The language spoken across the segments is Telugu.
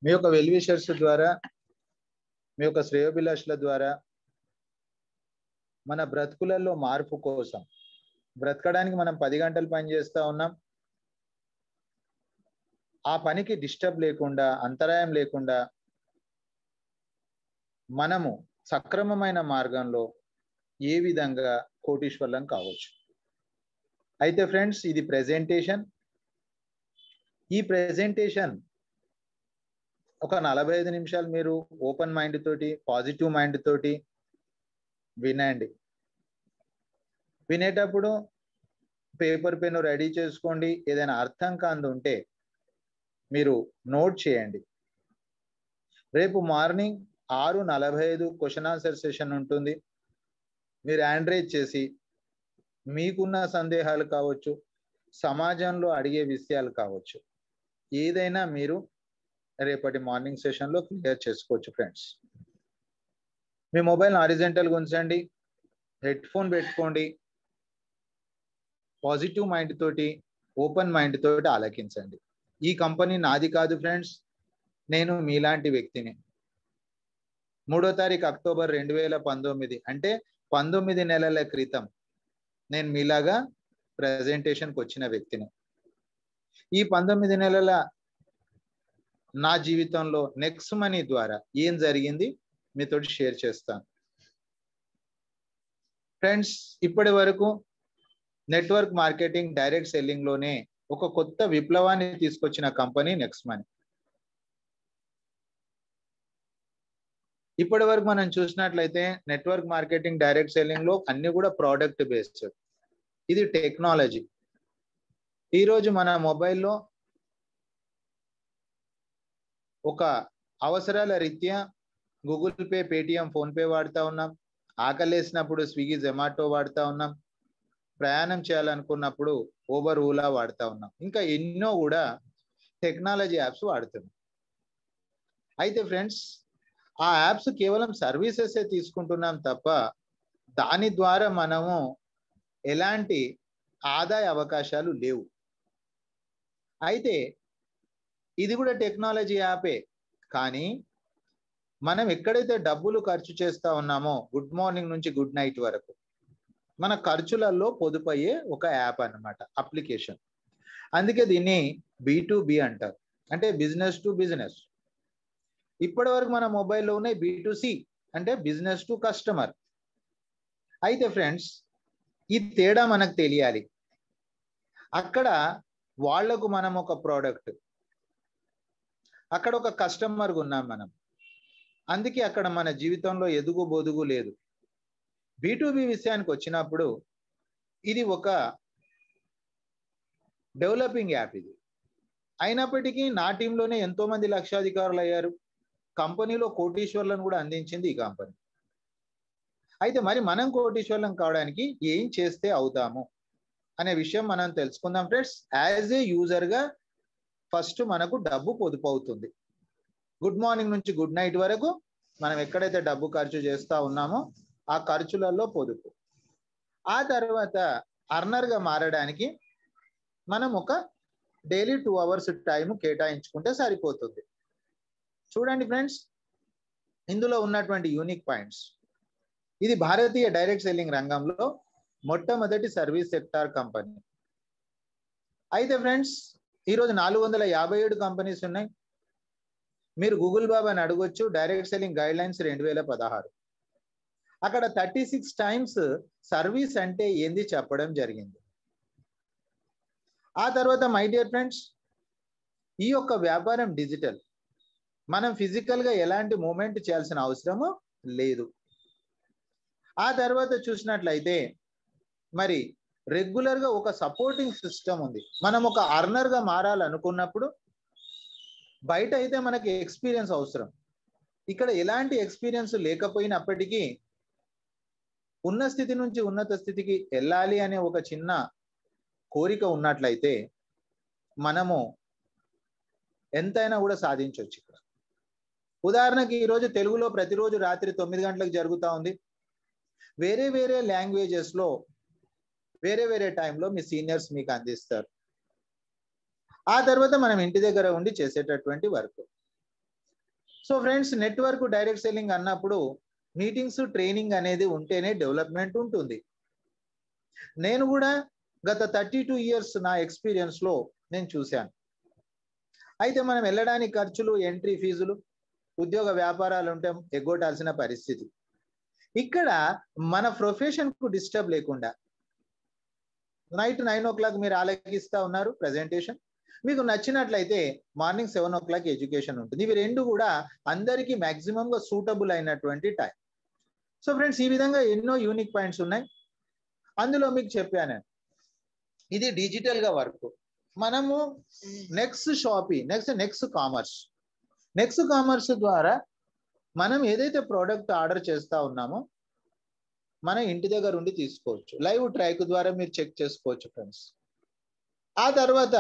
మీ యొక్క వెల్ విషర్స్ ద్వారా, మీ యొక్క శ్రేయోభిలాషుల ద్వారా మన బ్రతుకులలో మార్పు కోసం, బ్రతకడానికి మనం 10 గంటలు పని చేస్తూ ఉన్నాం. ఆ పనికి డిస్టర్బ్ లేకుండా, అంతరాయం లేకుండా మనము సక్రమమైన మార్గంలో ఏ విధంగా కోటీశ్వర్లం కావచ్చు. అయితే ఫ్రెండ్స్, ఇది ప్రెజెంటేషన్. ఈ ప్రెజెంటేషన్ ఒక 45 నిమిషాలు మీరు ఓపెన్ మైండ్ తోటి, పాజిటివ్ మైండ్ తోటి వినండి. వినేటప్పుడు పేపర్ పెన్ రెడీ చేసుకోండి. ఏదైనా అర్థం కాంది ఉంటే మీరు నోట్ చేయండి. రేపు మార్నింగ్ 6:45 క్వశ్చన్ ఆన్సర్ సెషన్ ఉంటుంది. మీరు హ్యాండ్ రైజ్ చేసి మీకున్న సందేహాలు కావచ్చు, సమాజంలో అడిగే విషయాలు కావచ్చు, ఏదైనా మీరు రేపటి మార్నింగ్ సెషన్లో క్లియర్ చేసుకోవచ్చు. ఫ్రెండ్స్, మీ మొబైల్ హారిజాంటల్గా ఉంచండి, హెడ్ ఫోన్ పెట్టుకోండి, పాజిటివ్ మైండ్ తోటి, ఓపెన్ మైండ్ తోటి ఆలకించండి. ఈ కంపెనీ నాది కాదు ఫ్రెండ్స్, నేను మీలాంటి వ్యక్తిని. 3వ తారీఖు అక్టోబర్ 2019 అంటే 19 నెలల క్రితం నేను మీలాగా ప్రెజెంటేషన్కి వచ్చిన వ్యక్తిని. ఈ 19 నెలల నా జీవితంలో నెక్స్ట్ మనీ ద్వారా ఏం జరిగింది మీతోటి షేర్ చేస్తాను. ఫ్రెండ్స్, ఇప్పటి వరకు నెట్వర్క్ మార్కెటింగ్, డైరెక్ట్ సెల్లింగ్ లోనే ఒక కొత్త విప్లవాన్ని తీసుకొచ్చిన కంపెనీ నెక్స్ట్ మనీ. ఇప్పటి వరకు మనం చూసినట్లయితే నెట్వర్క్ మార్కెటింగ్, డైరెక్ట్ సెల్లింగ్ లో అన్ని కూడా ప్రోడక్ట్ బేస్డ్. ఇది టెక్నాలజీ. ఈరోజు మన మొబైల్లో ఒక అవసరాల రీత్యా గూగుల్ పే, పేటిఎం, ఫోన్పే వాడుతూ ఉన్నాం. ఆకలేసినప్పుడు స్విగ్గీ, జొమాటో వాడుతూ ఉన్నాం. ప్రయాణం చేయాలనుకున్నప్పుడు ఊబర్, ఓలా వాడుతూ ఉన్నాం. ఇంకా ఎన్నో కూడా టెక్నాలజీ యాప్స్ వాడుతున్నాం. అయితే ఫ్రెండ్స్, ఆ యాప్స్ కేవలం సర్వీసెస్ తీసుకుంటున్నాం తప్ప దాని ద్వారా మనము ఎలాంటి ఆదాయ అవకాశాలు లేవు. అయితే ఇది కూడా టెక్నాలజీ యాపే, కానీ మనం ఎక్కడైతే డబ్బులు ఖర్చు చేస్తూ ఉన్నామో గుడ్ మార్నింగ్ నుంచి గుడ్ నైట్ వరకు మన ఖర్చులలో పొదుపయ్యే ఒక యాప్ అన్నమాట, అప్లికేషన్. అందుకే దీన్ని B2B అంటారు, అంటే బిజినెస్ టు బిజినెస్. ఇప్పటి వరకు మన మొబైల్లో ఉన్నాయి B2C, అంటే బిజినెస్ టు కస్టమర్. అయితే ఫ్రెండ్స్, ఈ తేడా మనకు తెలియాలి. అక్కడ వాళ్లకు మనం ఒక ప్రోడక్ట్, అక్కడ ఒక కస్టమర్గా ఉన్నాం మనం. అందుకే అక్కడ మన జీవితంలో ఎదుగు బొదుగు లేదు. B2B విషయానికి వచ్చినప్పుడు ఇది ఒక డెవలపింగ్ యాప్. ఇది అయినప్పటికీ నా టీంలోనే ఎంతో మంది లక్షాధికారులు అయ్యారు. కంపెనీలో కోటీశ్వర్లను కూడా అందించింది ఈ కంపెనీ. అయితే మరి మనం కోటీశ్వర్లం కావడానికి ఏం చేస్తే అవుతాము అనే విషయం మనం తెలుసుకుందాం ఫ్రెండ్స్. యాజ్ ఏ యూజర్గా ఫస్ట్ మనకు డబ్బు పొదుపు అవుతుంది. గుడ్ మార్నింగ్ నుంచి గుడ్ నైట్ వరకు మనం ఎక్కడైతే డబ్బు ఖర్చు చేస్తూ ఉన్నామో ఆ ఖర్చులలో పొదుపు. ఆ తర్వాత అర్నర్గా మారడానికి మనం ఒక డైలీ 2 hours టైం కేటాయించుకుంటే సరిపోతుంది. చూడండి ఫ్రెండ్స్, ఇందులో ఉన్నటువంటి యూనిక్ పాయింట్స్. ఇది భారతీయ డైరెక్ట్ సెల్లింగ్ రంగంలో మొట్టమొదటి సర్వీస్ సెక్టార్ కంపెనీ. అయితే ఫ్రెండ్స్, ఈరోజు 457 కంపెనీస్ ఉన్నాయి. మీరు గూగుల్ బాబాని అడగొచ్చు, డైరెక్ట్ సెల్లింగ్ గైడ్ లైన్స్ 2016. అక్కడ 36 times సర్వీస్ అంటే ఏంది చెప్పడం జరిగింది. ఆ తర్వాత మై డియర్ ఫ్రెండ్స్, ఈ యొక్క వ్యాపారం డిజిటల్. మనం ఫిజికల్గా ఎలాంటి మూమెంట్ చేయాల్సిన అవసరము లేదు. ఆ తర్వాత చూసినట్లయితే మరి రెగ్యులర్గా ఒక సపోర్టింగ్ సిస్టమ్ ఉంది. మనం ఒక అర్నర్గా మారాలనుకున్నప్పుడు బయట అయితే మనకి ఎక్స్పీరియన్స్ అవసరం. ఇక్కడ ఎలాంటి ఎక్స్పీరియన్స్ లేకపోయినప్పటికీ ఉన్న స్థితి నుంచి ఉన్నత స్థితికి వెళ్ళాలి అనే ఒక చిన్న కోరిక ఉన్నట్లయితే మనము ఎంతైనా కూడా సాధించవచ్చు. ఇక్కడ ఉదాహరణకి ఈరోజు తెలుగులో ప్రతిరోజు రాత్రి 9 గంటలకు జరుగుతూ ఉంది. వేరే వేరే లాంగ్వేజెస్లో వేరే వేరే టైంలో మీ సీనియర్స్ మీకు అందిస్తారు. ఆ తర్వాత మనం ఇంటి దగ్గర ఉండి చేసేటటువంటి work. So friends, network direct selling అన్నప్పుడు మీటింగ్స్, ట్రైనింగ్ అనేది ఉంటేనే డెవలప్మెంట్ ఉంటుంది. నేను కూడా గత 32 ఇయర్స్ నా ఎక్స్పీరియన్స్ లో నేను చూశాను. అయితే మనం వెళ్ళడానికి ఖర్చులు, ఎంట్రీ ఫీజులు, ఉద్యోగ వ్యాపారాలు ఉంటే ఎగ్గొట్టాల్సిన పరిస్థితి. ఇక్కడ మన ప్రొఫెషన్ కు డిస్టర్బ్ లేకుండా నైట్ 9 o'clock మీరు ఆలకిస్తా ఉన్నారు ప్రెజెంటేషన్, మీకు నచ్చినట్లయితే మార్నింగ్ 7 o'clock ఎడ్యుకేషన్ ఉంటుంది. ఇవి రెండు కూడా అందరికీ మాక్సిమం గా సూటబుల్ అయినటువంటి టైం. సో ఫ్రెండ్స్, ఈ విధంగా ఎన్నో యూనిక్ పాయింట్స్ ఉన్నాయి. అందులో మీకు చెప్పాను, ఇది డిజిటల్ గా వర్క్. మనము నెక్స్ట్ కామర్స్ ద్వారా మనం ఏదైతే ప్రోడక్ట్ ఆర్డర్ చేస్తా ఉన్నామో మన ఇంటి దగ్గర ఉండి తీసుకోవచ్చు. లైవ్ ట్రాక్ ద్వారా మీరు చెక్ చేసుకోవచ్చు ఫ్రెండ్స్. ఆ తర్వాత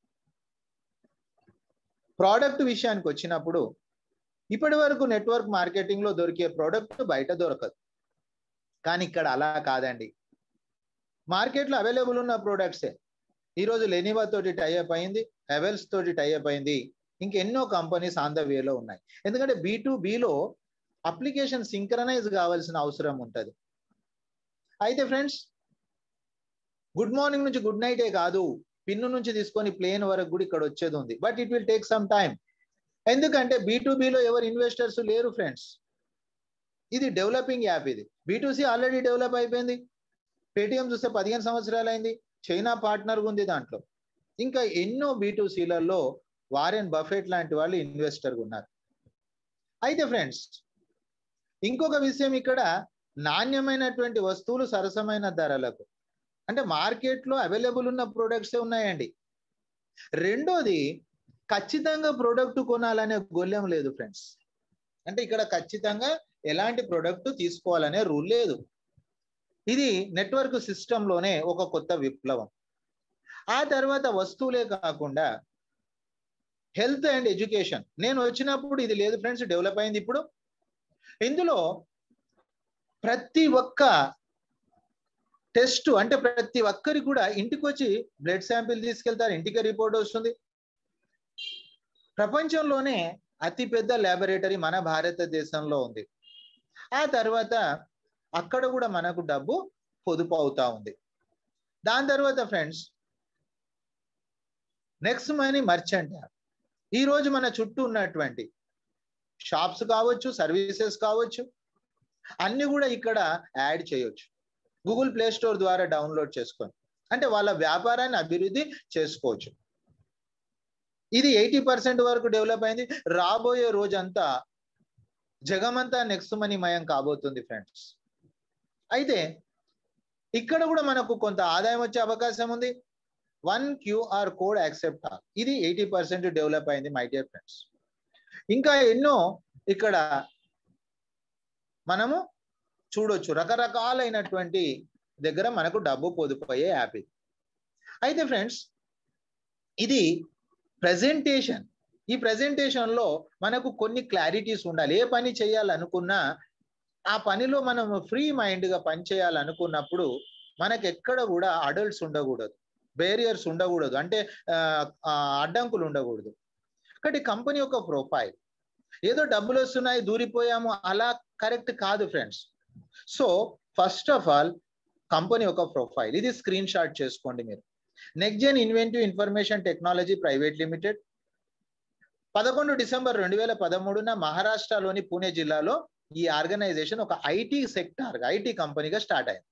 ప్రోడక్ట్ విషయానికి వచ్చినప్పుడు, ఇప్పటి వరకు నెట్వర్క్ మార్కెటింగ్ లో దొరికే ప్రోడక్ట్ బయట దొరకదు. కానీ ఇక్కడ అలా కాదండి. మార్కెట్లో అవైలబుల్ ఉన్న ప్రోడక్ట్సే. ఈరోజు లెనివా తోటి టైఅప్ అయింది, హెవెల్స్ తోటి టైఅప్ అయింది, ఇంకెన్నో కంపెనీస్ ఆన్ ద వేలో ఉన్నాయి. ఎందుకంటే B2Bలో అప్లికేషన్ సింక్రనైజ్ కావాల్సిన అవసరం ఉంటుంది. అయితే ఫ్రెండ్స్, గుడ్ మార్నింగ్ నుంచి గుడ్ నైటే కాదు, పిన్ను నుంచి తీసుకొని ప్లేన్ వరకు కూడా ఇక్కడ వచ్చేది ఉంది. But it will take some time. ఎందుకంటే B2Bలో ఎవరు ఇన్వెస్టర్స్ లేరు ఫ్రెండ్స్. ఇది డెవలపింగ్ యాప్. ఇది B2C ఆల్రెడీ డెవలప్ అయిపోయింది. పేటిఎం చూస్తే 15 సంవత్సరాలు అయింది. చైనా పార్ట్నర్ ఉంది దాంట్లో. ఇంకా ఎన్నో B2Cలలో వారెన్ బఫెట్ లాంటి వాళ్ళు ఇన్వెస్టర్గా ఉన్నారు. అయితే ఫ్రెండ్స్, ఇంకొక విషయం, ఇక్కడ నాణ్యమైనటువంటి వస్తువులు సరసమైన ధరలకు, అంటే మార్కెట్లో అవైలబుల్ ఉన్న ప్రోడక్ట్సే ఉన్నాయండి. రెండోది, ఖచ్చితంగా ప్రోడక్ట్ కొనాలనే గొల్లెం లేదు ఫ్రెండ్స్. అంటే ఇక్కడ ఖచ్చితంగా ఎలాంటి ప్రోడక్ట్ తీసుకోవాలనే రూల్ లేదు. ఇది నెట్వర్క్ సిస్టంలోనే ఒక కొత్త విప్లవం. ఆ తర్వాత వస్తువులే కాకుండా హెల్త్ అండ్ ఎడ్యుకేషన్. నేను వచ్చినప్పుడు ఇది లేదు ఫ్రెండ్స్, డెవలప్ అయింది ఇప్పుడు. ఇందులో ప్రతి ఒక్క టెస్ట్, అంటే ప్రతి ఒక్కరికి కూడా ఇంటికి వచ్చి బ్లడ్ శాంపిల్ తీసుకెళ్తారు, ఇంటికి రిపోర్ట్ వస్తుంది. ప్రపంచంలోనే అతిపెద్ద ల్యాబొరేటరీ మన భారతదేశంలో ఉంది. ఆ తర్వాత అక్కడ కూడా మనకు డబ్బు పొదుపు అవుతా ఉంది. దాని తర్వాత friends, next money merchant app. ఈ రోజు మన చుట్టూ ఉన్నటువంటి షాప్స్ కావచ్చు, సర్వీసెస్ కావచ్చు, అన్ని కూడా ఇక్కడ యాడ్ చేయొచ్చు. గూగుల్ ప్లే స్టోర్ ద్వారా డౌన్లోడ్ చేసుకొని, అంటే వాళ్ళ వ్యాపారాన్ని అభివృద్ధి చేసుకోవచ్చు. ఇది 80% వరకు డెవలప్ అయింది. రాబోయే రోజంతా జగమంతా నెక్స్ట్ మనీ మయం కాబోతుంది ఫ్రెండ్స్. అయితే ఇక్కడ కూడా మనకు కొంత ఆదాయం వచ్చే అవకాశం ఉంది. 1 QR కోడ్ యాక్సెప్ట్. ఇది 80% డెవలప్ అయింది మై డియర్ ఫ్రెండ్స్. ఇంకా ఎన్నో ఇక్కడ మనము చూడొచ్చు, రకరకాలైనటువంటి దగ్గర మనకు డబ్బు పొదుపు అయ్యే యాప్ ఇది. అయితే ఫ్రెండ్స్, ఇది ప్రెజెంటేషన్. ఈ ప్రెజెంటేషన్ లో మనకు కొన్ని క్లారిటీస్ ఉండాలి. ఏ పని చేయాలనుకున్నా ఆ పనిలో మనం ఫ్రీ మైండ్ గా పని చేయాలనుకున్నప్పుడు మనకు ఎక్కడ కూడా అడల్ట్స్ ఉండకూడదు, బేరియర్స్ ఉండకూడదు, అంటే అడ్డంకులు ఉండకూడదు. కాబట్టి కంపెనీ యొక్క ప్రొఫైల్, ఏదో డబ్బులు వస్తున్నాయి దూరిపోయాము అలా కరెక్ట్ కాదు friends. So first of all company యొక్క ప్రొఫైల్, ఇది స్క్రీన్ షాట్ చేసుకోండి మీరు. Next gen inventive information technology private limited 11 December 2013 మహారాష్ట్రలోని పూణే జిల్లాలో ఈ ఆర్గనైజేషన్ ఒక ఐటీ కంపెనీగా స్టార్ట్ అయింది.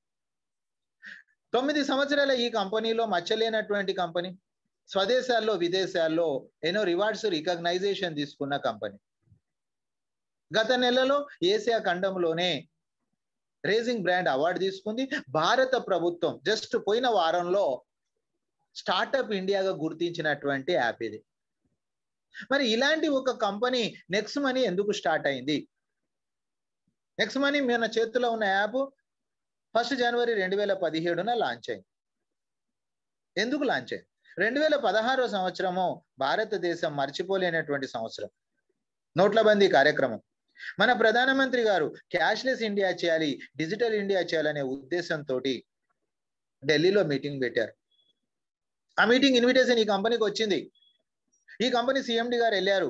9 సంవత్సరాల ఈ కంపెనీలో మచ్చలేనటువంటి కంపెనీ, స్వదేశాల్లో విదేశాల్లో ఎన్నో రివార్డ్స్, రికగ్నైజేషన్ తీసుకున్న కంపెనీ. గత నెలలో ఏసియా ఖండంలోనే రేజింగ్ బ్రాండ్ అవార్డు తీసుకుంది. భారత ప్రభుత్వం జస్ట్ పోయిన వారంలో స్టార్టప్ ఇండియాగా గుర్తించినటువంటి యాప్ ఇది. మరి ఇలాంటి ఒక కంపెనీ నెక్స్ట్ మనీ ఎందుకు స్టార్ట్ అయింది? నెక్స్ట్ మనీ మన చేతిలో ఉన్న యాప్ 1 జనవరి 2017 లాంచ్ అయింది. ఎందుకు లాంచ్ అయింది? 2016 సంవత్సరము భారతదేశం మర్చిపోలేనటువంటి సంవత్సరం. నోట్లబందీ కార్యక్రమం. మన ప్రధానమంత్రి గారు క్యాష్లెస్ ఇండియా చేయాలి, డిజిటల్ ఇండియా చేయాలనే ఉద్దేశంతో ఢిల్లీలో మీటింగ్ పెట్టారు. ఆ మీటింగ్ ఇన్విటేషన్ ఈ కంపెనీకి వచ్చింది. ఈ కంపెనీ CMD గారు వెళ్ళారు.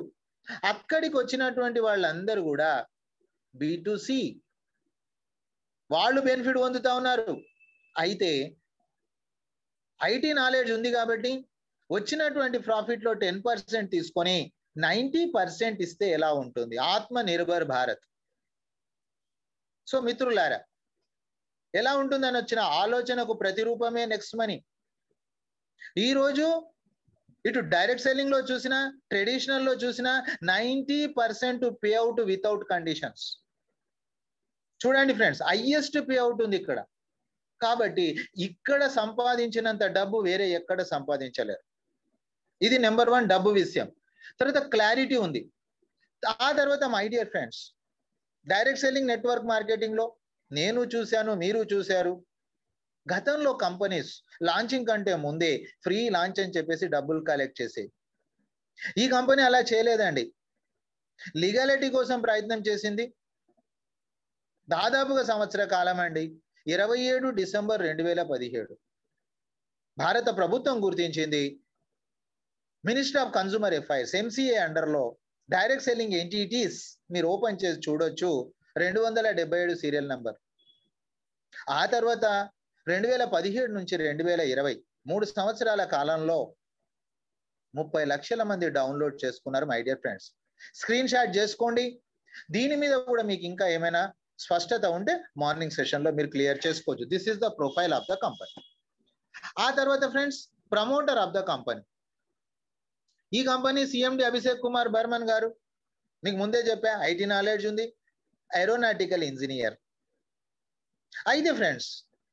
అక్కడికి వచ్చినటువంటి వాళ్ళందరూ కూడా B2C వాళ్ళు బెనిఫిట్ పొందుతా ఉన్నారు. అయితే ఐటీ నాలెడ్జ్ ఉంది కాబట్టి వచ్చినటువంటి ప్రాఫిట్లో 10% తీసుకొని 90% ఇస్తే ఎలా ఉంటుంది? ఆత్మ నిర్భర్ భారత్. సో మిత్రులారా, ఎలా ఉంటుందని వచ్చిన ఆలోచనకు ప్రతిరూపమే నెక్స్ట్ మనీ. ఈరోజు ఇటు డైరెక్ట్ సెల్లింగ్ లో చూసినా, ట్రెడిషనల్ లో చూసినా 90% పే అవుట్ వితౌట్ కండిషన్స్. చూడండి ఫ్రెండ్స్, హైయెస్ట్ పే అవుట్ ఉంది ఇక్కడ. కాబట్టి ఇక్కడ సంపాదించినంత డబ్బు వేరే ఎక్కడ సంపాదించలేరు. ఇది నెంబర్ 1 డబ్బు విషయం. తర్వాత క్లారిటీ ఉంది. ఆ తర్వాత my dear friends, direct selling network marketing లో నేను చూశాను, మీరు చూశారు. గతంలో కంపెనీస్ లాంచింగ్ కంటే ముందే ఫ్రీ లాంచ్ అని చెప్పేసి డబ్బులు కలెక్ట్ చేసేది. ఈ కంపెనీ అలా చేయలేదండి. లీగాలిటీ కోసం ప్రయత్నం చేసింది. దాదాపుగా సంవత్సర కాలం అండి. 27 డిసెంబర్ 2017 భారత ప్రభుత్వం గుర్తించింది. Ministry of consumer affairs MCA అండర్లో డైరెక్ట్ సెల్లింగ్ ఎంటిటీస్ మీరు ఓపెన్ చేసి చూడొచ్చు. 277 సీరియల్ నంబర్. ఆ తర్వాత 2017 నుంచి 2020 3 సంవత్సరాల కాలంలో 30 లక్షల మంది డౌన్లోడ్ చేసుకున్నారు. My dear friends, screenshot చేసుకోండి. దీని మీద కూడా మీకు ఇంకా ఏమైనా స్పష్టత ఉంటే మార్నింగ్ సెషన్ లో మీరు క్లియర్ చేసుకోవచ్చు. This is the profile of the company. ఆ తర్వాత friends, promoter of the company. ఈ కంపెనీ CMD అభిషేక్ కుమార్ బర్మన్ గారు. మీకు ముందే చెప్పా, ఐటీ నాలెడ్జ్ ఉంది, ఏరోనాటికల్ ఇంజనీర్. అయితే ఫ్రెండ్స్,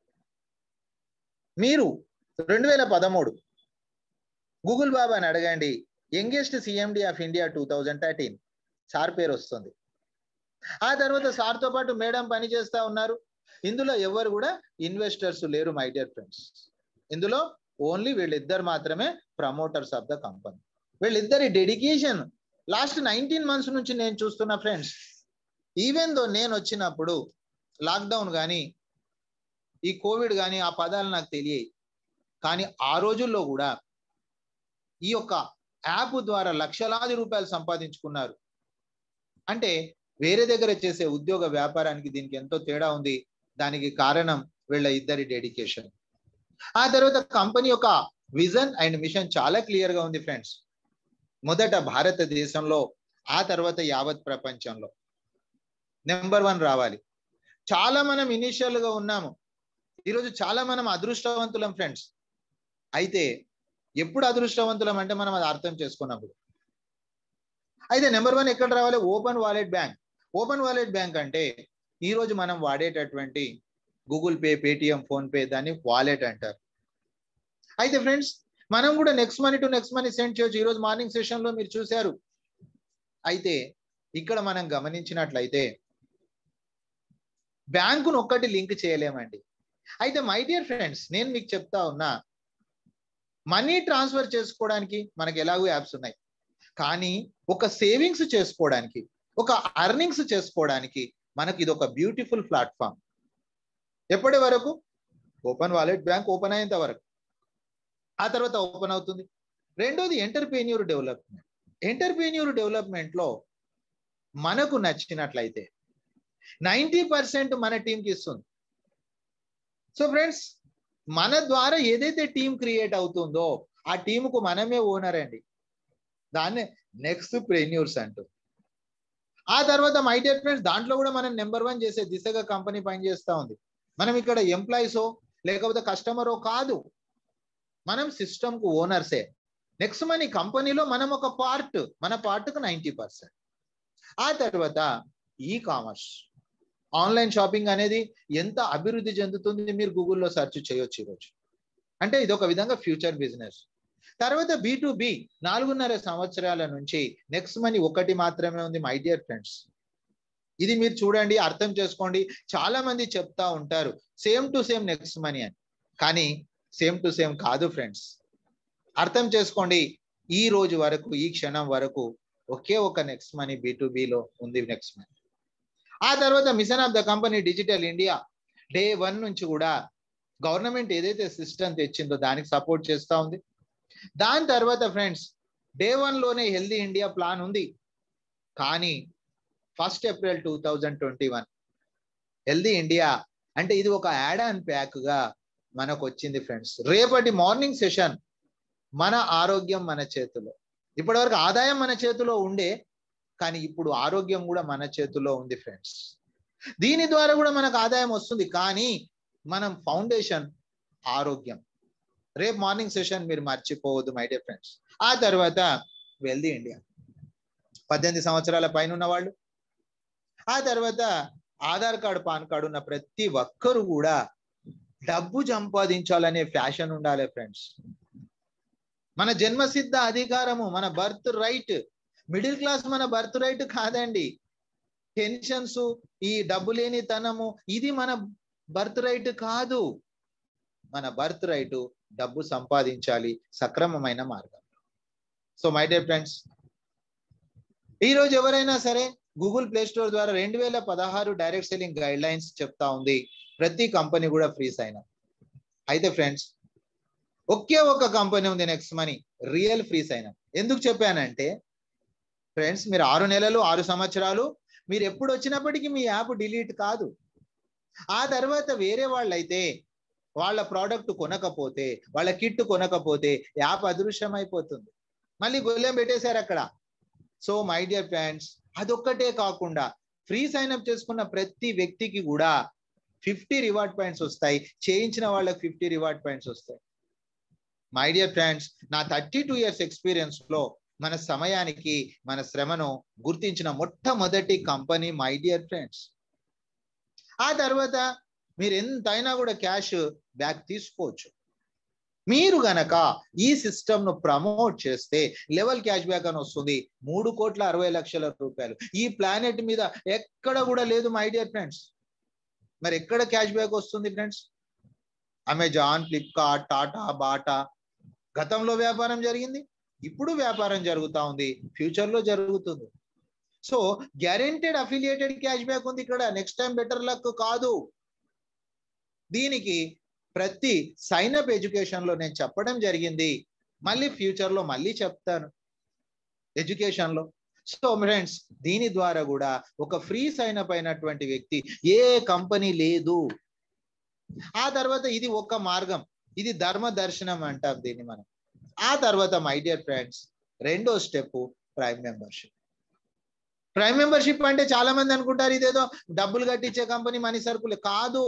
మీరు 2013 గూగుల్ బాబు అని అడగండి, youngest CMD of India 2013 sir పేరు వస్తుంది. ఆ తర్వాత సార్తో పాటు మేడం పని చేస్తా ఉన్నారు. ఇందులో ఎవరు కూడా ఇన్వెస్టర్స్ లేరు మై డియర్ ఫ్రెండ్స్. ఇందులో ఓన్లీ వీళ్ళిద్దరు మాత్రమే ప్రమోటర్స్ ఆఫ్ ద కంపెనీ. వీళ్ళిద్దరి డెడికేషన్ లాస్ట్ 19 months నుంచి నేను చూస్తున్నా ఫ్రెండ్స్. ఈవెన్ దో నేను వచ్చినప్పుడు లాక్డౌన్ కానీ ఈ కోవిడ్ కానీ ఆ పదాలు నాకు తెలియదు. కానీ ఆ రోజుల్లో కూడా ఈ యొక్క యాప్ ద్వారా లక్షలాది రూపాయలు సంపాదించుకున్నారు. అంటే వేరే దగ్గర చేసే ఉద్యోగ వ్యాపారానికి దీనికి ఎంతో తేడా ఉంది. దానికి కారణం వీళ్ళ ఇద్దరి డెడికేషన్. ఆ తర్వాత కంపెనీ యొక్క విజన్ అండ్ మిషన్ చాలా క్లియర్ గా ఉంది ఫ్రెండ్స్. మొదట భారతదేశంలో, ఆ తర్వాత యావత్ ప్రపంచంలో నెంబర్ 1 రావాలి. చాలా మనం ఇనిషియల్ గా ఉన్నాము. ఈరోజు చాలా మనం అదృష్టవంతులం ఫ్రెండ్స్. అయితే ఎప్పుడు అదృష్టవంతులం అంటే మనం అది అర్థం చేసుకున్నప్పుడు. అయితే నెంబర్ 1 ఎక్కడ రావాలి? Open wallet bank. Open wallet bank అంటే ఈరోజు మనం వాడేటటువంటి Google Pay, Paytm, PhonePe, దాన్ని వాలెట్ అంటారు. అయితే ఫ్రెండ్స్, మనం కూడా next money to next money send చేయొచ్చు. ఈరోజు మార్నింగ్ సెషన్ లో మీరు చూశారు. అయితే ఇక్కడ మనం గమనించినట్లయితే బ్యాంకును ఒక్కటి లింక్ చేయలేమండి. అయితే మై డియర్ ఫ్రెండ్స్, నేను మీకు చెప్తా ఉన్నా, మనీ ట్రాన్స్ఫర్ చేసుకోవడానికి మనకి ఎలాగో యాప్స్ ఉన్నాయి. కానీ ఒక సేవింగ్స్ చేసుకోవడానికి, ఒక అర్నింగ్స్ చేసుకోవడానికి మనకి ఇది ఒక బ్యూటిఫుల్ ప్లాట్ఫామ్. ఎప్పటి వరకు? ఓపెన్ వాలెట్ బ్యాంక్ ఓపెన్ అయ్యేంత వరకు. ఆ తర్వాత ఓపెన్ అవుతుంది. రెండోది ఎంటర్ప్రెన్యూర్ డెవలప్మెంట్. ఎంటర్ప్రెన్యూర్ డెవలప్మెంట్ లో మనకు నచ్చినట్లయితే 90% మన టీంకి ఇస్తుంది. సో ఫ్రెండ్స్, మన ద్వారా ఏదైతే టీం క్రియేట్ అవుతుందో ఆ టీంకు మనమే ఓనర్ అండి. దాన్నే నెక్స్ట్ ప్రెన్యూర్స్ అంటూ. ఆ తర్వాత మై డియర్ ఫ్రెండ్స్, దాంట్లో కూడా మనం నెంబర్ 1 చేసే దిశగా కంపెనీ పనిచేస్తూ ఉంది. మనం ఇక్కడ ఎంప్లాయీసో లేకపోతే కస్టమరో కాదు, మనం సిస్టమ్ కు ఓనర్సే. నెక్స్ట్ మనీ కంపెనీలో మనం ఒక పార్ట్, మన పార్ట్కు 90%. ఆ తర్వాత ఈ కామర్స్, ఆన్లైన్ షాపింగ్ అనేది ఎంత అభివృద్ధి చెందుతుంది మీరు గూగుల్లో సెర్చ్ చేయొచ్చు ఈరోజు. అంటే ఇది ఒక విధంగా ఫ్యూచర్ బిజినెస్. తర్వాత B2B 4.5 సంవత్సరాల నుంచి నెక్స్ట్ మనీ ఒకటి మాత్రమే ఉంది మై డియర్ ఫ్రెండ్స్. ఇది మీరు చూడండి, అర్థం చేసుకోండి. చాలా మంది చెప్తా ఉంటారు same to same next money అని, కానీ సేమ్ టు సేమ్ కాదు ఫ్రెండ్స్. అర్థం చేసుకోండి. ఈ రోజు వరకు, ఈ క్షణం వరకు ఒకే ఒక నెక్స్ట్ మనీ B2B లో ఉంది నెక్స్ట్ మనీ. ఆ తర్వాత mission of the company digital India. Day 1 నుంచి కూడా గవర్నమెంట్ ఏదైతే సిస్టమ్ తెచ్చిందో దానికి సపోర్ట్ చేస్తూ ఉంది. దాని తర్వాత ఫ్రెండ్స్, డే 1 లోనే హెల్దీ ఇండియా ప్లాన్ ఉంది. కానీ 1 ఏప్రిల్ 2021 హెల్దీ ఇండియా అంటే ఇది ఒక యాడ్ అండ్ ప్యాక్ గా మనకు వచ్చింది ఫ్రెండ్స్. రేపటి మార్నింగ్ సెషన్ మన ఆరోగ్యం మన చేతిలో. ఇప్పటివరకు ఆదాయం మన చేతిలో ఉండే, కానీ ఇప్పుడు ఆరోగ్యం కూడా మన చేతిలో ఉంది ఫ్రెండ్స్. దీని ద్వారా కూడా మనకు ఆదాయం వస్తుంది, కానీ మనం ఫౌండేషన్ ఆరోగ్యం. రేపు మార్నింగ్ సెషన్ మీరు మర్చిపోవద్దు మై డియర్ ఫ్రెండ్స్. ఆ తర్వాత వెల్దీ ఇండియా 18 సంవత్సరాల పైన ఉన్న వాళ్ళు, ఆ తర్వాత ఆధార్ కార్డు పాన్ కార్డు ఉన్న ప్రతి ఒక్కరు కూడా డబ్బు సంపాదించాలనే ఫ్యాషన్ ఉండాలి ఫ్రెండ్స్. మన జన్మసిద్ధ అధికారము, మన బర్త్ రైట్. మిడిల్ క్లాస్ మన బర్త్ రైట్ కాదండి. టెన్షన్స్, ఈ డబ్బు లేని తనము, ఇది మన బర్త్ రైట్ కాదు. మన బర్త్ రైట్ డబ్బు సంపాదించాలి సక్రమమైన మార్గం. సో మై డియర్ ఫ్రెండ్స్, ఈరోజు ఎవరైనా సరే గూగుల్ ప్లే స్టోర్ ద్వారా 2016 డైరెక్ట్ సెల్లింగ్ గైడ్ లైన్స్ చెప్తా ఉంది. ప్రతి కంపెనీ కూడా ఫ్రీ సైన్ అప్. అయితే ఫ్రెండ్స్, ఒకే ఒక కంపెనీ ఉంది next money, real free sign up. ఎందుకు చెప్పానంటే ఫ్రెండ్స్, మీరు 6 నెలలు 6 సంవత్సరాలు మీరు ఎప్పుడు వచ్చినప్పటికీ మీ యాప్ డిలీట్ కాదు. ఆ తర్వాత వేరే వాళ్ళైతే వాళ్ళ ప్రోడక్ట్ కొనకపోతే, వాళ్ళ కిట్ కొనకపోతే యాప్ అదృశ్యం అయిపోతుంది. మళ్ళీ గొల్లెం పెట్టేశారు అక్కడ. సో మై డియర్ ఫ్రెండ్స్, అదొక్కటే కాకుండా ఫ్రీ సైన్ అప్ చేసుకున్న ప్రతి వ్యక్తికి కూడా 50 రివార్డ్ పాయింట్స్ వస్తాయి. చేయించిన వాళ్ళకి 50 రివార్డ్ పాయింట్స్ వస్తాయి. మై డియర్ ఫ్రెండ్స్, నా 32 ఇయర్స్ ఎక్స్పీరియన్స్ లో మన సమయానికి మన శ్రమను గుర్తించిన మొట్టమొదటి కంపెనీ మై డియర్ ఫ్రెండ్స్. ఆ తర్వాత మీరు ఎంతైనా కూడా క్యాష్ బ్యాక్ తీసుకోవచ్చు. మీరు గనక ఈ సిస్టమ్ ను ప్రమోట్ చేస్తే లెవెల్ క్యాష్ బ్యాక్ అని వస్తుంది, 3,60,00,000 రూపాయలు. ఈ ప్లానెట్ మీద ఎక్కడ కూడా లేదు మై డియర్ ఫ్రెండ్స్. మరి ఎక్కడ క్యాష్ బ్యాక్ వస్తుంది friends? Amazon, Flipkart, Tata, Bata. గతంలో వ్యాపారం జరిగింది, ఇప్పుడు వ్యాపారం జరుగుతూ ఉంది, ఫ్యూచర్ లో జరుగుతుంది. So guaranteed affiliated cash back ఉంది ఇక్కడ. నెక్స్ట్ టైం బెటర్ లక్ కాదు. దీనికి ప్రతి సైన్ అప్ ఎడ్యుకేషన్ లో నేను చెప్పడం జరిగింది, మళ్ళీ ఫ్యూచర్ లో మళ్ళీ చెప్తాను ఎడ్యుకేషన్ లో. సో ఫ్రెండ్స్, దీని ద్వారా కూడా ఒక ఫ్రీ సైన్ అప్ అయినటువంటి వ్యక్తి ఏ కంపెనీ లేదు. ఆ తర్వాత ఇది ఒక మార్గం, ఇది ధర్మ దర్శనం అంటాం దీన్ని మనం. ఆ తర్వాత మై డియర్ ఫ్రెండ్స్, రెండో step prime membership. Prime membership అంటే చాలా మంది అనుకుంటారు ఇదేదో డబ్బులు కట్టించే కంపెనీ, మనీ సర్కులు కాదు.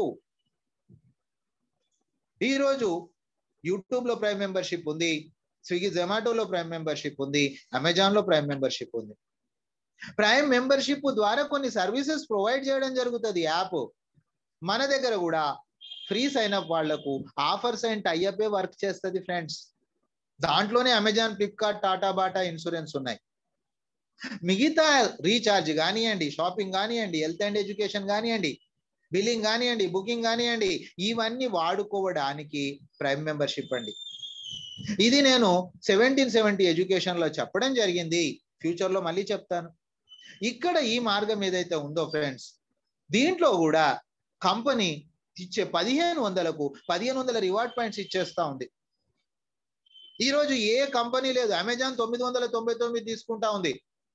ఈరోజు యూట్యూబ్ లో ప్రైమ్ మెంబర్షిప్ ఉంది, స్విగ్గీ జొమాటోలో ప్రైమ్ మెంబర్షిప్ ఉంది, అమెజాన్ లో ప్రైమ్ మెంబర్షిప్ ఉంది. ప్రైమ్ మెంబర్షిప్ ద్వారా కొన్ని సర్వీసెస్ ప్రొవైడ్ చేయడం జరుగుతుంది యాప్. మన దగ్గర కూడా ఫ్రీ సైన్ అప్ వాళ్లకు ఆఫర్స్ అండ్ టైఅప్ వర్క్ చేస్తుంది ఫ్రెండ్స్. దాంట్లోనే Amazon, Flipkart, Tata, Bata insurance ఉన్నాయి. మిగతా రీఛార్జ్ కానివ్వండి, షాపింగ్ కానివ్వండి, హెల్త్ అండ్ ఎడ్యుకేషన్ కానివ్వండి, బిల్లింగ్ కానివ్వండి, బుకింగ్ కానివ్వండి, ఇవన్నీ వాడుకోవడానికి ప్రైమ్ మెంబర్షిప్ అండి. ఇది నేను 1770 ఎడ్యుకేషన్ లో చెప్పడం జరిగింది, ఫ్యూచర్ లో మళ్ళీ చెప్తాను. ఇక్కడ ఈ మార్గం ఏదైతే ఉందో ఫ్రెండ్స్, దీంట్లో కూడా కంపెనీ ఇచ్చే 1500కు 1500 రివార్డ్ పాయింట్స్ ఇచ్చేస్తా ఉంది. ఈరోజు ఏ కంపెనీ లేదు. అమెజాన్ 999 తీసుకుంటా ఉంది,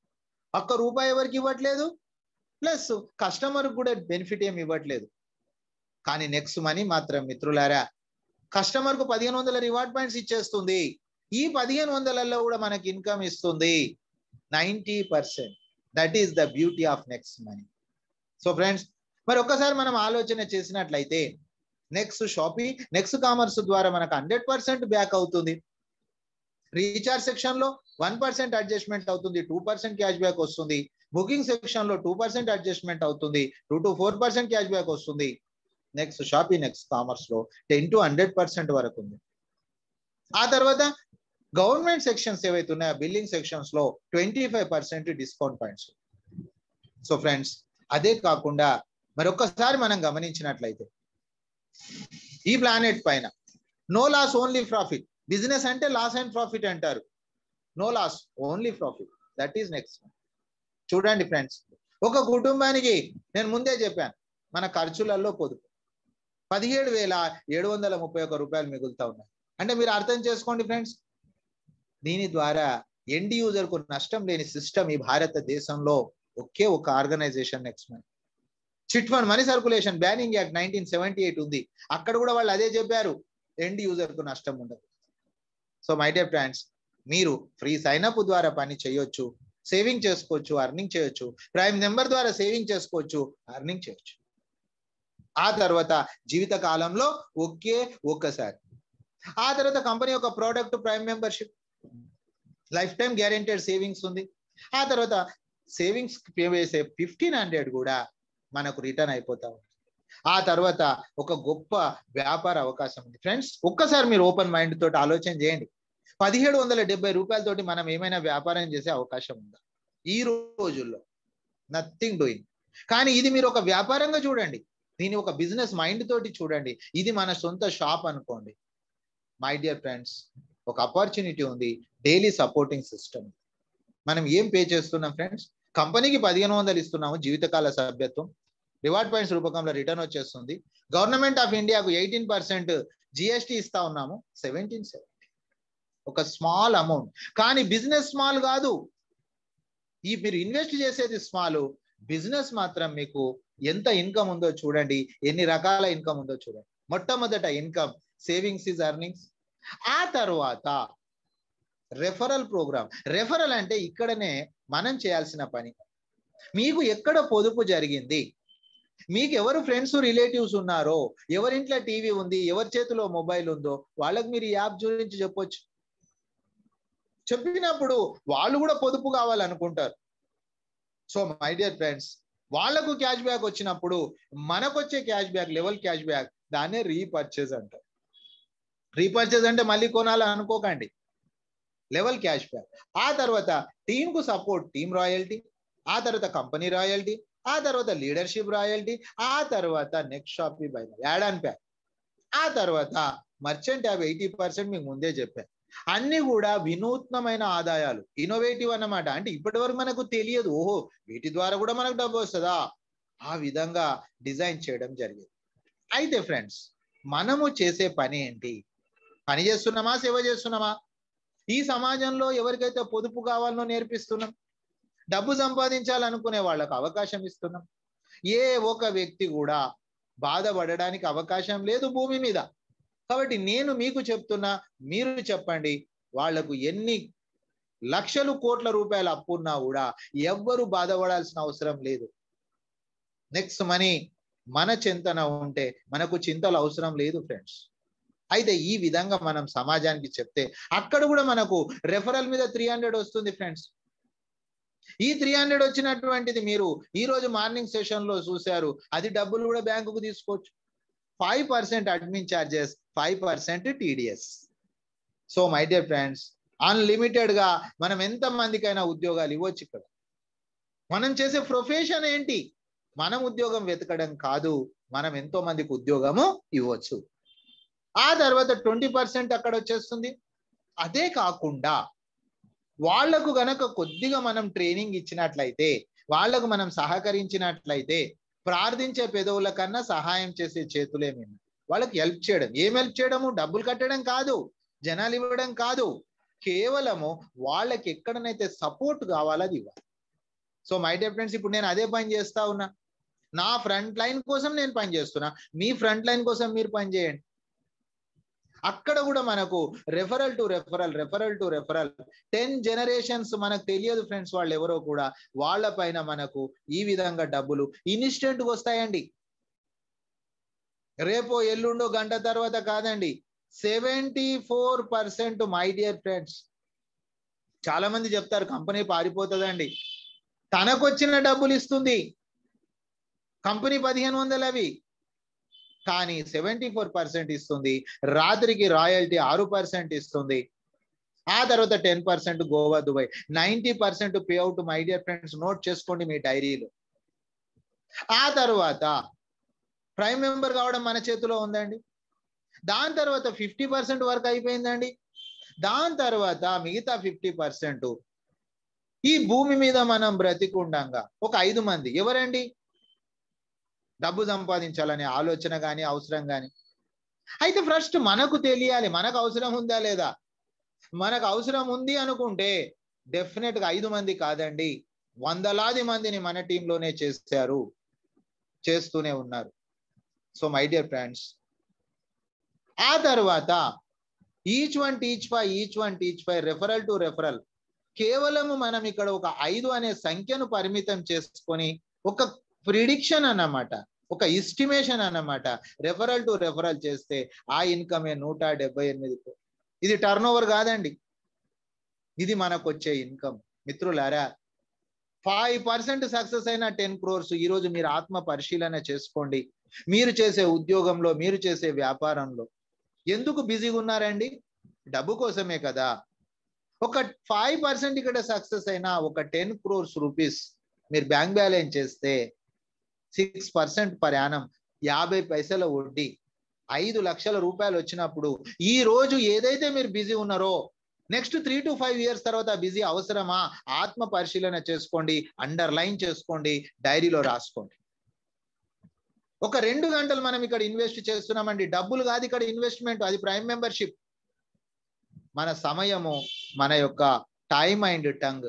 ₹1 ఎవరికి ఇవ్వట్లేదు, ప్లస్ కస్టమర్ కూడా బెనిఫిట్ ఏమి ఇవ్వట్లేదు. కానీ నెక్స్ట్ మనీ మాత్రం మిత్రులారా కస్టమర్ కు 1500 రివార్డ్ పాయింట్స్ ఇచ్చేస్తుంది. ఈ 1500లలో కూడా మనకి ఇన్కమ్ ఇస్తుంది 90%. That is the beauty of next money. So friends, మరి ఒక్కసారి మనం ఆలోచన చేసినట్లయితే నెక్స్ట్ షాపింగ్, నెక్స్ట్ కామర్స్ ద్వారా మనకు 100% బ్యాక్ అవుతుంది. రీఛార్జ్ సెక్షన్ లో 1% అడ్జస్ట్మెంట్ అవుతుంది, 2% క్యాష్ బ్యాక్ వస్తుంది. బుకింగ్ సెక్షన్ లో 2% అడ్జస్ట్మెంట్ అవుతుంది, 2 to 4% క్యాష్ బ్యాక్ వస్తుంది. నెక్స్ట్ షాపింగ్, నెక్స్ట్ కామర్స్ లో 10 to 100% వరకు ఉంది. ఆ తర్వాత గవర్నమెంట్ సెక్షన్స్ ఏవైతే ఉన్నాయో బిల్లింగ్ సెక్షన్స్ లో 25% డిస్కౌంట్ పాయింట్స్. సో ఫ్రెండ్స్, అదే కాకుండా మరొకసారి మనం గమనించినట్లయితే ఈ ప్లానెట్ పైన no loss only profit. Business అంటే లాస్ అండ్ ప్రాఫిట్ అంటారు, no loss only profit. That is next. చూడండి ఫ్రెండ్స్, ఒక కుటుంబానికి నేను ముందే చెప్పాను మన ఖర్చులలో పొదుపు 17,731 రూపాయలు మిగులుతా ఉన్నాయి. అంటే మీరు అర్థం చేసుకోండి ఫ్రెండ్స్, దీని ద్వారా ఎండ్ యూజర్ కు నష్టం లేని సిస్టమ్ ఈ భారతదేశంలో ఒకే ఒక organisation next money. Chit fund money circulation banning act 1978 ఉంది. అక్కడ కూడా వాళ్ళు అదే చెప్పారు, ఎండ్ యూజర్ కు నష్టం ఉండదు. సో మై డియర్ ఫ్రెండ్స్, మీరు ఫ్రీ సైన్ అప్ ద్వారా పని చేయొచ్చు, సేవింగ్ చేసుకోవచ్చు, అర్నింగ్ చేయొచ్చు. ప్రైమ్ నెంబర్ ద్వారా సేవింగ్ చేసుకోవచ్చు, అర్నింగ్ చేయొచ్చు. ఆ తర్వాత జీవిత కాలంలో ఒక్కసారి. ఆ తర్వాత కంపెనీ యొక్క product prime membership, life time guaranteed savings ఉంది. ఆ తర్వాత సేవింగ్స్ పే చేసే 1500 కూడా మనకు రిటర్న్ అయిపోతా ఉంది. ఆ తర్వాత ఒక గొప్ప వ్యాపార అవకాశం ఉంది. ఫ్రెండ్స్, ఒక్కసారి మీరు ఓపెన్ మైండ్ తోటి ఆలోచన చేయండి. 1770 రూపాయలతోటి మనం ఏమైనా వ్యాపారం చేసే అవకాశం ఉందా ఈ రోజుల్లో? Nothing doing. కానీ ఇది మీరు ఒక వ్యాపారంగా చూడండి, దీని ఒక బిజినెస్ మైండ్ తోటి చూడండి. ఇది మన సొంత షాప్ అనుకోండి. మై డియర్ ఫ్రెండ్స్, ఒక ఆపర్చునిటీ ఉంది, డైలీ సపోర్టింగ్ సిస్టమ్. మనం ఏం పే చేస్తున్నాం ఫ్రెండ్స్? కంపెనీకి 1500 ఇస్తున్నాము జీవితకాల సభ్యత్వం, రివార్డ్ పాయింట్స్ రూపకంలో రిటర్న్ వచ్చేస్తుంది. గవర్నమెంట్ ఆఫ్ ఇండియాకు 18% జిఎస్టీ ఇస్తా ఉన్నాము, 1770. ఒక స్మాల్ అమౌంట్, కానీ బిజినెస్ స్మాల్ కాదు. ఈ మీరు ఇన్వెస్ట్ చేసేది స్మాల్, బిజినెస్ మాత్రం మీకు ఎంత ఇన్కమ్ ఉందో చూడండి, ఎన్ని రకాల ఇన్కమ్ ఉందో చూడండి. మొట్టమొదట ఇన్కమ్, సేవింగ్స్ ఈజ్ ఎర్నింగ్స్. ఆ తర్వాత రెఫరల్ ప్రోగ్రామ్. రెఫరల్ అంటే ఇక్కడనే మనం చేయాల్సిన పని. మీకు ఎక్కడ పొదుపు జరిగింది, మీకు ఎవరు ఫ్రెండ్స్ రిలేటివ్స్ ఉన్నారో, ఎవరింట్లో టీవీ ఉంది, ఎవరి చేతిలో మొబైల్ ఉందో వాళ్ళకి మీరు ఈ యాప్ గురించి చెప్పొచ్చు. చెప్పినప్పుడు వాళ్ళు కూడా పొదుపు కావాలనుకుంటారు. సో మై డియర్ ఫ్రెండ్స్, వాళ్లకు క్యాష్ బ్యాక్ వచ్చినప్పుడు మనకు వచ్చే cash back, level cash back, దాన్నే రీపర్చేజ్ అంటారు. రీపర్చేజ్ అంటే మళ్ళీ కొనాలని అనుకోకండి, లెవెల్ క్యాష్ బ్యాక్. ఆ తర్వాత టీమ్ కు సపోర్ట్, టీమ్ రాయల్టీ. ఆ తర్వాత కంపెనీ రాయల్టీ. ఆ తర్వాత లీడర్షిప్ రాయల్టీ. ఆ తర్వాత next shoppy by add and pack. ఆ తర్వాత మర్చెంట్ యాప్ 80% మీకు ముందే చెప్పాను. అన్ని కూడా వినూత్నమైన ఆదాయాలు, ఇన్నోవేటివ్ అన్నమాట. అంటే ఇప్పటి వరకు మనకు తెలియదు, ఓహో వీటి ద్వారా కూడా మనకు డబ్బు వస్తుందా, ఆ విధంగా డిజైన్ చేయడం జరిగింది. అయితే ఫ్రెండ్స్, మనము చేసే పని ఏంటి? పని చేస్తున్నామా, సేవ చేస్తున్నామా? ఈ సమాజంలో ఎవరికైతే పొదుపు కావాలనో నేర్పిస్తున్నాం, డబ్బు సంపాదించాలనుకునే వాళ్ళకు అవకాశం ఇస్తున్నాం. ఏ ఒక వ్యక్తి కూడా బాధపడడానికి అవకాశం లేదు భూమి మీద. కాబట్టి నేను మీకు చెప్తున్నా, మీరు చెప్పండి, వాళ్లకు ఎన్ని లక్షలు కోట్ల రూపాయల అప్పున్నా కూడా ఎవ్వరు బాధపడాల్సిన అవసరం లేదు. నెక్స్ట్ మనీ మన చింతన ఉంటే మనకు చింతలు అవసరం లేదు ఫ్రెండ్స్. అయితే ఈ విధంగా మనం సమాజానికి చెప్తే అక్కడ కూడా మనకు రెఫరల్ మీద 300 వస్తుంది ఫ్రెండ్స్. ఈ 300 వచ్చినటువంటిది మీరు ఈ రోజు మార్నింగ్ సెషన్ లో చూశారు, అది డబ్బులు కూడా బ్యాంకుకు తీసుకోవచ్చు. 5% admin charges, 5% TDS. So my dear friends, unlimited గా మనం ఎంత మందికైనా ఉద్యోగాలు ఇవ్వచ్చు. ఇక్కడ మనం చేసే ప్రొఫెషన్ ఏంటి? మనం ఉద్యోగం వెతకడం కాదు, మనం ఎంతో మందికి ఉద్యోగము ఇవ్వచ్చు. ఆ తర్వాత 20% అక్కడ వచ్చేస్తుంది. అదే కాకుండా వాళ్లకు గనక కొద్దిగా మనం ట్రైనింగ్ ఇచ్చినట్లయితే, వాళ్లకు మనం సహకరించినట్లయితే, ప్రార్థించే పెదవుల కన్నా సహాయం చేసే చేతులేమి, వాళ్ళకి హెల్ప్ చేయడం. ఏం హెల్ప్ చేయడము? డబ్బులు కట్టడం కాదు, జనాలు ఇవ్వడం కాదు, కేవలము వాళ్ళకి ఎక్కడనైతే సపోర్ట్ కావాలో అది ఇవ్వాలి. సో మై డియర్ ఫ్రెండ్స్, ఇప్పుడు నేను అదే పని చేస్తా ఉన్నా. నా ఫ్రంట్ లైన్ కోసం నేను పని చేస్తున్నా, మీ ఫ్రంట్ లైన్ కోసం మీరు పని చేయండి. అక్కడ కూడా మనకు referral to referral, referral to referral 10 generations మనకు తెలియదు ఫ్రెండ్స్, వాళ్ళు ఎవరో కూడా. వాళ్ళ పైన మనకు ఈ విధంగా డబ్బులు ఇన్స్టెంట్ వస్తాయండి. రేపో ఎల్లుండో గంట తర్వాత కాదండి, 74%. మై డియర్ ఫ్రెండ్స్, చాలా మంది చెప్తారు కంపెనీ పారిపోతుందండి. తనకొచ్చిన డబ్బులు ఇస్తుంది కంపెనీ, 1500 అవి, కానీ 74% ఇస్తుంది. రాత్రికి రాయల్టీ 6% ఇస్తుంది. ఆ తర్వాత 10% Goa, Dubai, 90% pay out. My dear friends, note చేసుకోండి మీ డైరీలో. ఆ తర్వాత ప్రైమ్ మెంబర్ కావడం మన చేతిలో ఉందండి. దాని తర్వాత 50% వరకు అయిపోయిందండి. దాని తర్వాత మిగతా 50% ఈ భూమి మీద మనం బ్రతికుండంగా ఒక 5 మంది ఎవరండి డబ్బు సంపాదించాలనే ఆలోచన కానీ అవసరం కానీ. అయితే ఫస్ట్ మనకు తెలియాలి మనకు అవసరం ఉందా లేదా. మనకు అవసరం ఉంది అనుకుంటే డెఫినెట్ గా 5 మంది కాదండి, వందలాది మందిని మన టీంలోనే చేశారు, చేస్తూనే ఉన్నారు. సో మై డియర్ ఫ్రెండ్స్, ఆ తర్వాత each one teach five referral to referral, కేవలము మనం ఇక్కడ ఒక 5 అనే సంఖ్యను పరిమితం చేసుకొని ఒక ప్రిడిక్షన్ అన్నమాట, ఒక ఎస్టిమేషన్ అన్నమాట, రెఫరల్ టు రెఫరల్ చేస్తే ఆ ఇన్కమే 178. ఇది టర్న్ ఓవర్ కాదండి, ఇది మనకు వచ్చే ఇన్కమ్. మిత్రులారా, 5% సక్సెస్ అయిన 10 crores. ఈరోజు మీరు ఆత్మ పరిశీలన చేసుకోండి. మీరు చేసే ఉద్యోగంలో, మీరు చేసే వ్యాపారంలో ఎందుకు బిజీగా ఉన్నారండి? డబ్బు కోసమే కదా. ఒక 5% ఇక్కడ సక్సెస్ అయినా ఒక 10 crores రూపీస్ మీరు బ్యాంక్ బ్యాలెన్స్ చేస్తే 6% పర్ యానం, 50 పైసల వడ్డీ, 5 లక్షల రూపాయలు వచ్చినప్పుడు ఈ రోజు ఏదైతే మీరు బిజీ ఉన్నారో నెక్స్ట్ 3 to 5 years తర్వాత బిజీ అవసరమా? ఆత్మ పరిశీలన చేసుకోండి, అండర్లైన్ చేసుకోండి, డైరీలో రాసుకోండి. ఒక 2 గంటలు మనం ఇక్కడ ఇన్వెస్ట్ చేస్తున్నామండి, డబ్బులు కాదు ఇక్కడ ఇన్వెస్ట్మెంట్, అది ప్రైమ్ మెంబర్షిప్. మన సమయము, మన యొక్క time and tongue.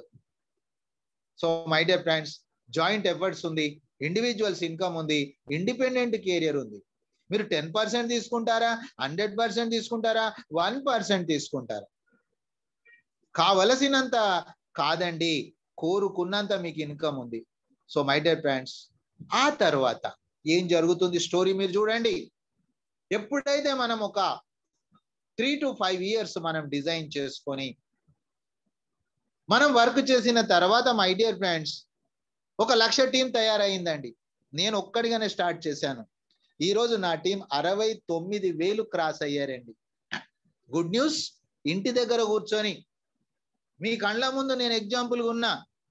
So my dear friends, joint efforts ఉంది, ఇండివిజువల్స్ ఇన్కమ్ ఉంది, ఇండిపెండెంట్ కెరియర్ ఉంది. మీరు 10% తీసుకుంటారా, 100% తీసుకుంటారా, 1% తీసుకుంటారా? కావలసినంత కాదండి, కోరుకున్నంత మీకు ఇన్కమ్ ఉంది. సో మై డియర్ ఫ్రెండ్స్, ఆ తర్వాత ఏం జరుగుతుంది స్టోరీ మీరు చూడండి. ఎప్పుడైతే మనం ఒక 3 to 5 years మనం డిజైన్ చేసుకొని మనం వర్క్ చేసిన తర్వాత మై డియర్ ఫ్రెండ్స్, 1 లక్ష టీం తయారైందండి. నేను ఒక్కడిగానే స్టార్ట్ చేశాను. ఈరోజు నా టీం 69,000 క్రాస్ అయ్యారండి. గుడ్ న్యూస్, ఇంటి దగ్గర కూర్చొని మీ కళ్ళ ముందు నేను ఎగ్జాంపుల్గా ఉన్నా.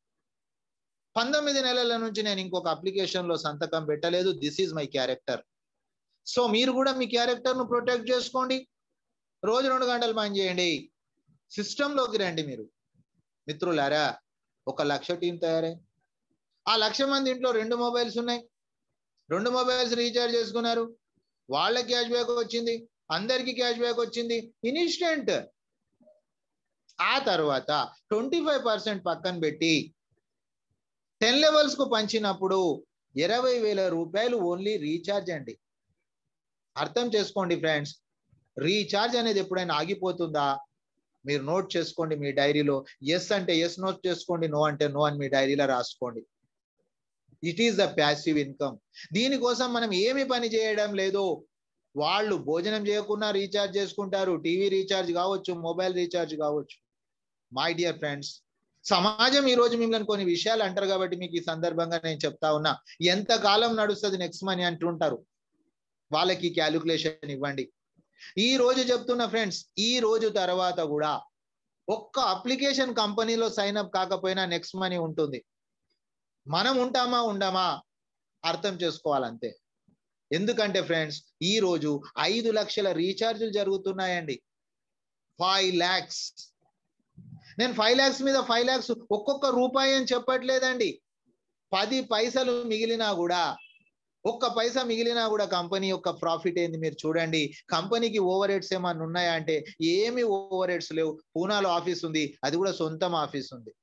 19 నెలల నుంచి నేను ఇంకొక అప్లికేషన్ లో సంతకం పెట్టలేదు. This is my character. So మీరు కూడా మీ క్యారెక్టర్ ను ప్రొటెక్ట్ చేసుకోండి. రోజు 2 గంటలు పని చేయండి, సిస్టంలోకి రండి. మీరు మిత్రులారా, 1 లక్ష టీం తయారై, ఆ 1,00,000 మంది ఇంట్లో 2 మొబైల్స్ ఉన్నాయి, 2 మొబైల్స్ రీఛార్జ్ చేసుకున్నారు, వాళ్ళ క్యాష్ బ్యాక్ వచ్చింది, అందరికి క్యాష్ బ్యాక్ వచ్చింది ఇన్స్టెంట్. ఆ తర్వాత 25% పక్కన పెట్టి 10 levels కు పంచినప్పుడు 20,000 రూపాయలు ఓన్లీ రీఛార్జ్ అండి. అర్థం చేసుకోండి ఫ్రెండ్స్, రీఛార్జ్ అనేది ఎప్పుడైనా ఆగిపోతుందా? మీరు నోట్ చేసుకోండి మీ డైరీలో. ఎస్ అంటే ఎస్ నోట్ చేసుకోండి, నో అంటే నో అని మీ డైరీలో రాసుకోండి. It is the passive income. దీనికోసం మనం ఏమి పని చేయడం లేదు. వాళ్ళు భోజనం చేయకుండా రీఛార్జ్ చేసుకుంటారు, టీవీ రీఛార్జ్ కావచ్చు, మొబైల్ రీఛార్జ్ కావచ్చు. మై డియర్ ఫ్రెండ్స్, సమాజం ఈ రోజు మిమ్మల్ని కొన్ని విషయాలు అంటారు కాబట్టి మీకు ఈ సందర్భంగా నేను చెప్తా ఉన్నా. ఎంత కాలం నడుస్తుంది నెక్స్ట్ మనీ అంటుంటారు, వాళ్ళకి క్యాలిక్యులేషన్ ఇవ్వండి. ఈ రోజు చెప్తున్న ఫ్రెండ్స్, ఈ రోజు తర్వాత కూడా ఒక్క అప్లికేషన్ కంపెనీలో సైన్ అప్ కాకపోయినా నెక్స్ట్ మనీ ఉంటుంది. మనం ఉంటామా ఉండమా అర్థం చేసుకోవాలంతే. ఎందుకంటే ఫ్రెండ్స్, ఈ రోజు 5 లక్షల రీఛార్జులు జరుగుతున్నాయండి. 5 lakhs. నేను 5 lakhs మీద 5 lakhs ఒక్కొక్క రూపాయి అని చెప్పట్లేదండి. 10 పైసలు మిగిలినా కూడా, 1 పైసా మిగిలినా కూడా కంపెనీ యొక్క ప్రాఫిట్ ఏంది మీరు చూడండి. కంపెనీకి ఓవర్ హెడ్స్ ఏమన్నా ఉన్నాయా అంటే ఏమి ఓవర్ హెడ్స్ లేవు. పూనాలో ఆఫీస్ ఉంది, అది కూడా సొంతం ఆఫీస్ ఉంది.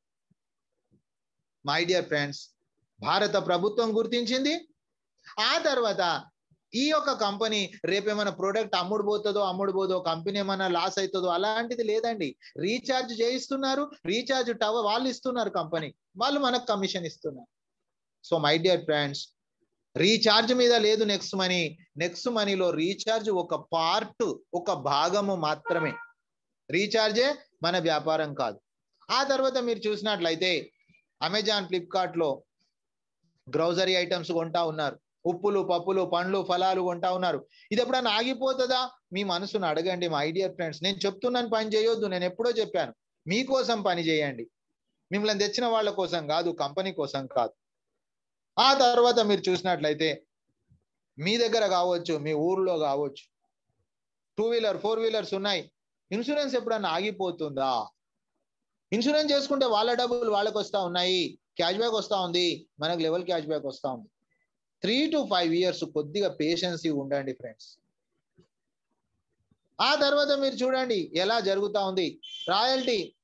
మై డియర్ ఫ్రెండ్స్, భారత ప్రభుత్వం గుర్తించింది. ఆ తర్వాత ఈ యొక్క కంపెనీ రేపేమైనా ప్రోడక్ట్ అమ్ముడుపోదో, కంపెనీ ఏమైనా లాస్ అవుతుందో అలాంటిది లేదండి. రీఛార్జ్ చేయిస్తున్నారు, రీఛార్జ్ టవర్ వాళ్ళు ఇస్తున్నారు, కంపెనీ వాళ్ళు మనకు కమిషన్ ఇస్తున్నారు. So my dear friends, recharge మీద లేదు నెక్స్ట్ మనీ. నెక్స్ట్ మనీలో రీఛార్జ్ ఒక పార్ట్, ఒక భాగము మాత్రమే. రీఛార్జే మన వ్యాపారం కాదు. ఆ తర్వాత మీరు చూసినట్లయితే అమెజాన్, ఫ్లిప్కార్ట్ లో గ్రోసరీ ఐటమ్స్ కొంటా ఉన్నారు, ఉప్పులు, పప్పులు, పండ్లు, ఫలాలు కొంటా ఉన్నారు. ఇది ఎప్పుడైనా ఆగిపోతుందా? మీ మనసును అడగండి మై డియర్ ఫ్రెండ్స్. నేను చెప్తున్నాను పని చేయొద్దు, నేను ఎప్పుడో చెప్పాను. మీకోసం పని చేయండి, మిమ్మల్ని తెచ్చిన వాళ్ళ కోసం కాదు, కంపెనీ కోసం కాదు. ఆ తర్వాత మీరు చూసినట్లయితే మీ దగ్గర కావచ్చు, మీ ఊర్లో కావచ్చు, 2 వీలర్ 4 వీలర్స్ ఉన్నాయి. ఇన్సూరెన్స్ ఎప్పుడన్నా ఆగిపోతుందా? ఇన్సూరెన్స్ చేసుకుంటే వాళ్ళ డబ్బులు వాళ్ళకి వస్తా ఉన్నాయి, క్యాష్ బ్యాక్ వస్తా ఉంది, మనకు లెవెల్ క్యాష్ బ్యాక్ వస్తా ఉంది. 3 to 5 years కొద్దిగా పేషెన్సీ ఉండండి ఫ్రెండ్స్. ఆ తర్వాత మీరు చూడండి ఎలా జరుగుతా ఉంది. రాయల్టీ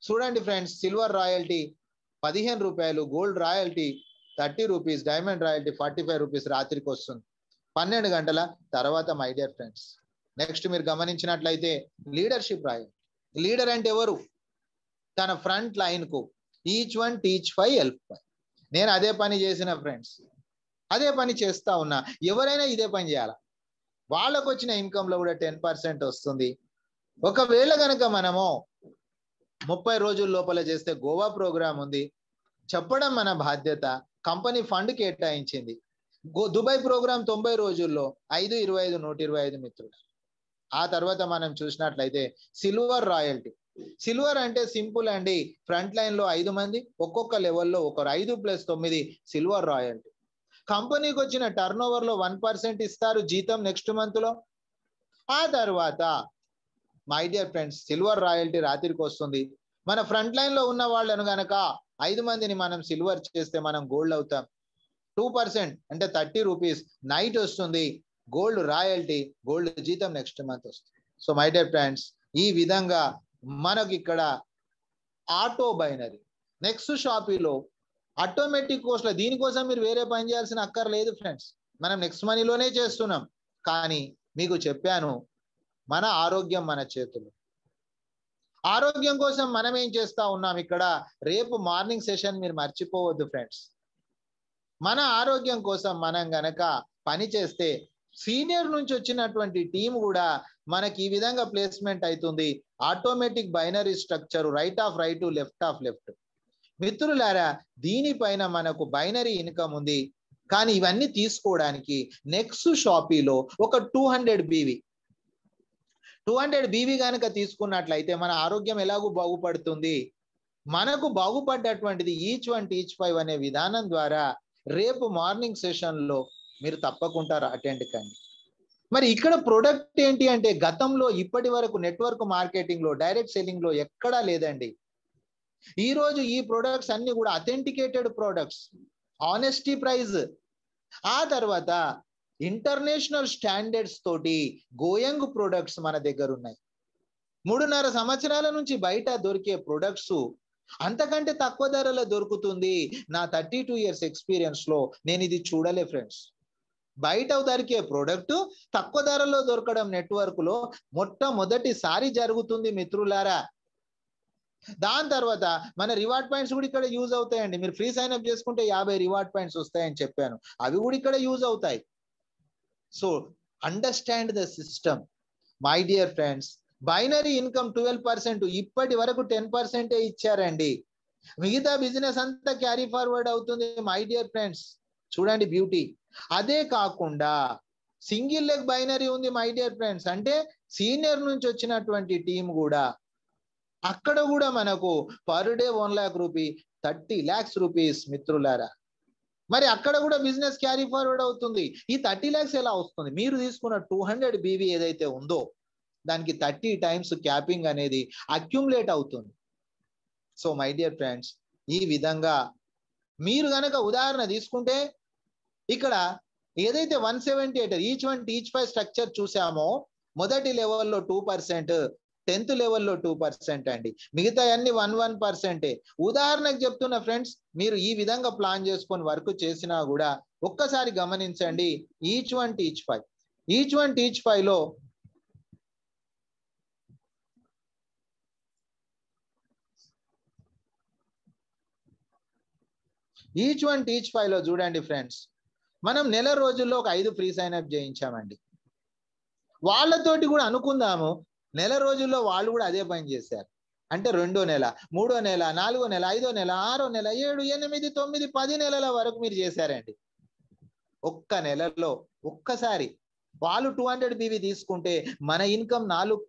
చూడండి ఫ్రెండ్స్, సిల్వర్ రాయల్టీ 15 రూపాయలు, gold royalty 30 rupees, diamond royalty 45 rupees రాత్రికి వస్తుంది 12 గంటల తర్వాత. మై డియర్ ఫ్రెండ్స్, నెక్స్ట్ మీరు గమనించినట్లయితే లీడర్షిప్ రాయల్టీ. లీడర్ అంటే ఎవరు? తన ఫ్రంట్ లైన్ కు ఈచ్ వన్ టీచ్ 5 హెల్ప్ 5. నేను అదే పని చేసిన ఫ్రెండ్స్, అదే పని చేస్తా ఉన్నా. ఎవరైనా ఇదే పని చేయాలా? వాళ్ళకు వచ్చిన ఇన్కమ్ లో కూడా 10% వస్తుంది. ఒకవేళ కనుక మనము 30 రోజుల లోపల చేస్తే గోవా ప్రోగ్రామ్ ఉంది, చెప్పడం మన బాధ్యత. కంపెనీ ఫండ్ కేటాయించింది. దుబాయ్ ప్రోగ్రామ్ 90 రోజుల్లో 5, 25, 125 మిత్రులు. ఆ తర్వాత మనం చూసినట్లయితే సిల్వర్ రాయల్టీ. సిల్వర్ అంటే సింపుల్ అండి, ఫ్రంట్ లైన్ లో 5 మంది, ఒక్కొక్క లెవెల్లో ఒకరు, 5 + 9 సిల్వర్ రాయల్టీ. కంపెనీకి వచ్చిన టర్న్ ఓవర్ లో 1% ఇస్తారు జీతం నెక్స్ట్ మంత్ లో. ఆ తర్వాత my dear friends, silver royalty రాత్రికి వస్తుంది. మన ఫ్రంట్ లైన్ లో ఉన్న వాళ్ళను గనక 5 మందిని మనం సిల్వర్ చేస్తే మనం గోల్డ్ అవుతాం. 2% అంటే 30 రూపీస్ నైట్ వస్తుంది గోల్డ్ రాయల్టీ, గోల్డ్ జీతం నెక్స్ట్ మంత్ వస్తుంది. సో మై డియర్ ఫ్రెండ్స్, ఈ విధంగా మనకి ఇక్కడ ఆటో బైనరీ. నెక్స్ట్ షాపీలో ఆటోమేటిక్ కోర్సులో, దీనికోసం మీరు వేరే పని చేయాల్సిన అక్కర్లేదు ఫ్రెండ్స్, మనం నెక్స్ట్ మనీలోనే చేస్తున్నాం. కానీ మీకు చెప్పాను, మన ఆరోగ్యం మన చేతులు. ఆరోగ్యం కోసం మనం ఏం చేస్తా ఉన్నాం ఇక్కడ? రేపు మార్నింగ్ సెషన్ మీరు మర్చిపోవద్దు ఫ్రెండ్స్. మన ఆరోగ్యం కోసం మనం గనక పని చేస్తే సీనియర్ నుంచి వచ్చినటువంటి టీం కూడా మనకి ఈ విధంగా ప్లేస్మెంట్ అవుతుంది. Automatic binary structure, right of right, left of left. మిత్రులారా, దీనిపైన మనకు బైనరీ ఇన్కమ్ ఉంది. కానీ ఇవన్నీ తీసుకోవడానికి నెక్స్ట్ షాపీలో ఒక 200 బీవీ కనుక తీసుకున్నట్లయితే మన ఆరోగ్యం ఎలాగూ బాగుపడుతుంది. మనకు బాగుపడ్డటువంటిది ఈచ్ వన్ టీచ్ 5 అనే విధానం ద్వారా రేపు మార్నింగ్ సెషన్ లో మీరు తప్పకుండా అటెండ్ కండి. మరి ఇక్కడ ప్రొడక్ట్ ఏంటి అంటే, గతంలో ఇప్పటి వరకు నెట్వర్క్ మార్కెటింగ్ లో, డైరెక్ట్ సెల్లింగ్ లో ఎక్కడా లేదండి. ఈ రోజు ఈ ప్రొడక్ట్స్ అన్ని కూడా అథెంటికేటెడ్ ప్రొడక్ట్స్, ఆనెస్టీ ప్రైజ్. ఆ తర్వాత ఇంటర్నేషనల్ స్టాండర్డ్స్ తోటి గోయంగ్ ప్రొడక్ట్స్ మన దగ్గర ఉన్నాయి. 3.5 సంవత్సరాల నుంచి బయట దొరికే ప్రొడక్ట్స్ అంతకంటే తక్కువ ధరలో దొరుకుతుంది. నా 32 years ఎక్స్పీరియన్స్ లో నేను ఇది చూడలే ఫ్రెండ్స్. బయట దొరికే ప్రొడక్ట్ తక్కువ ధరలో దొరకడం నెట్వర్క్ లో మొట్టమొదటిసారి జరుగుతుంది మిత్రులారా. దాని తర్వాత మన రివార్డ్ పాయింట్స్ కూడా ఇక్కడ యూజ్ అవుతాయండి. మీరు ఫ్రీ సైన్ అప్ చేసుకుంటే 50 రివార్డ్ పాయింట్స్ వస్తాయని చెప్పాను, అవి కూడా ఇక్కడ యూజ్ అవుతాయి. So understand the system my dear friends. Binary income 12%, ఇప్పటి వరకు 10% ఇచ్చారండి. మిగతా బిజినెస్ అంతా క్యారీ ఫార్వర్డ్ అవుతుంది మై డియర్ ఫ్రెండ్స్. చూడండి బ్యూటీ. అదే కాకుండా సింగిల్ లెగ్ బైనరీ ఉంది మై డియర్ ఫ్రెండ్స్. అంటే సీనియర్ నుంచి వచ్చినటువంటి టీం కూడా, అక్కడ కూడా మనకు per day 1 lakh rupee, 30 lakhs rupees మిత్రులారా. మరి అక్కడ కూడా బిజినెస్ క్యారీ ఫార్వర్డ్ అవుతుంది. ఈ 30 lakhs ఎలా వస్తుంది? మీరు తీసుకున్న 200 బీవీ ఏదైతే ఉందో దానికి 30 times క్యాపింగ్ అనేది అక్యుములేట్ అవుతుంది. సో మై డియర్ ఫ్రెండ్స్, ఈ విధంగా మీరు గనక ఉదాహరణ తీసుకుంటే, ఇక్కడ ఏదైతే 178 ఈచ్ వన్ టీచ్ 5 స్ట్రక్చర్ చూసామో, మొదటి లెవెల్లో 2%, 10th లెవెల్లో 2% అండి. మిగతా అన్ని 1% ఉదాహరణకు చెప్తున్న ఫ్రెండ్స్. మీరు ఈ విధంగా ప్లాన్ చేసుకొని వర్క్ చేసినా కూడా ఒక్కసారి గమనించండి. ఈచ్ వన్ టీచ్ 5 లో చూడండి ఫ్రెండ్స్, మనం నెల రోజుల్లో ఒక 5 ఫ్రీ సైన్ అప్ చేయించామండి. వాళ్ళతోటి కూడా అనుకుందాము, నెల రోజుల్లో వాళ్ళు కూడా అదే పని చేశారు. అంటే 2వ నెల, 3వ నెల, 4వ నెల, 5వ నెల, 6వ నెల, 7, 8, 9, 10 నెలల వరకు మీరు చేశారండి. ఒక్క నెలలో ఒక్కసారి వాళ్ళు 200 బీవీ తీసుకుంటే మన ఇన్కమ్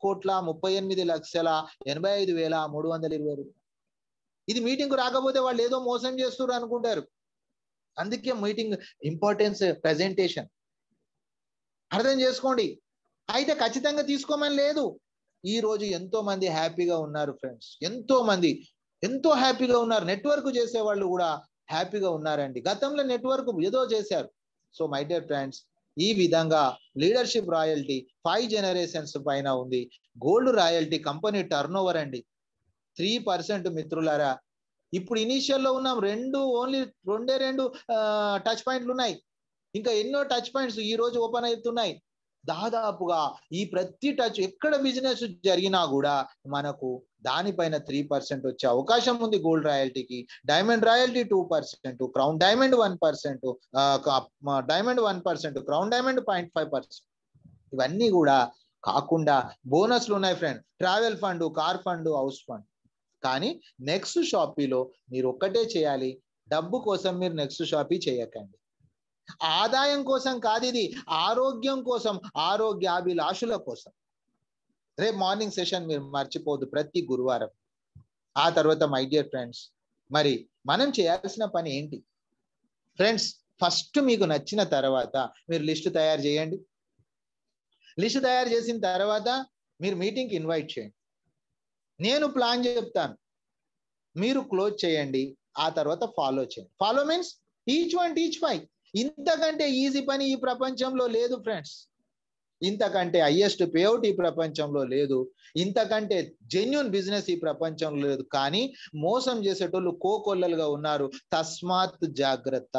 4,38,85,320 రూపాయలు. ఇది మీటింగ్ రాకపోతే వాళ్ళు ఏదో మోసం చేస్తున్నారు అనుకుంటారు. అందుకే మీటింగ్ ఇంపార్టెన్స్, ప్రెజెంటేషన్ అర్థం చేసుకోండి. అయితే ఖచ్చితంగా తీసుకోమని లేదు. ఈ రోజు ఎంతో మంది హ్యాపీగా ఉన్నారు ఫ్రెండ్స్. ఎంతో హ్యాపీగా ఉన్నారు. నెట్వర్క్ చేసే వాళ్ళు కూడా హ్యాపీగా ఉన్నారండి. గతంలో నెట్వర్క్ ఏదో చేశారు. సో మై డియర్ ఫ్రెండ్స్, ఈ విధంగా లీడర్షిప్ రాయల్టీ 5 generations పైన ఉంది. Gold royalty company turnover అండి. 3% మిత్రులారా. ఇప్పుడు ఇనీషియల్లో ఉన్నాం, ఓన్లీ రెండు టచ్ పాయింట్లు ఉన్నాయి. ఇంకా ఎన్నో టచ్ పాయింట్స్ ఈ రోజు ఓపెన్ అవుతున్నాయి. దాదాపుగా ఈ ప్రతి టచ్ ఎక్కడ బిజినెస్ జరిగినా కూడా మనకు దానిపైన 3% వచ్చే అవకాశం ఉంది. గోల్డ్ రాయల్టీకి, diamond royalty 2%, crown diamond 1%, diamond 1%, crown diamond 0.5%. ఇవన్నీ కూడా కాకుండా బోనస్లు ఉన్నాయి friend, travel fund, car fund, house fund. కానీ నెక్స్ట్ షాపీలో మీరు ఒక్కటే చేయాలి, డబ్బు కోసం మీరు నెక్స్ట్ షాపీ చేయకండి. ఆదాయం కోసం కాదు, ఇది ఆరోగ్యం కోసం, ఆరోగ్యాభిలాషుల కోసం. రేపు మార్నింగ్ సెషన్ మీరు మర్చిపోవద్దు, ప్రతి గురువారం. ఆ తర్వాత మై డియర్ ఫ్రెండ్స్, మరి మనం చేయాల్సిన పని ఏంటి ఫ్రెండ్స్? ఫస్ట్ మీకు నచ్చిన తర్వాత మీరు లిస్టు తయారు చేయండి. లిస్టు తయారు చేసిన తర్వాత మీరు మీటింగ్కి ఇన్వైట్ చేయండి. నేను ప్లాన్ చెప్తాను, మీరు క్లోజ్ చేయండి. ఆ తర్వాత ఫాలో చేయండి. Follow means each one teach 5. ఇంతకంటే ఈజీ పని ఈ ప్రపంచంలో లేదు ఫ్రెండ్స్. ఇంతకంటే హైయెస్ట్ పేఅవుట్ ఈ ప్రపంచంలో లేదు. ఇంతకంటే జెన్యూన్ బిజినెస్ ఈ ప్రపంచంలో లేదు. కానీ మోసం చేసేటోళ్ళు కోకొల్లలుగా ఉన్నారు. తస్మాత్ జాగ్రత్త.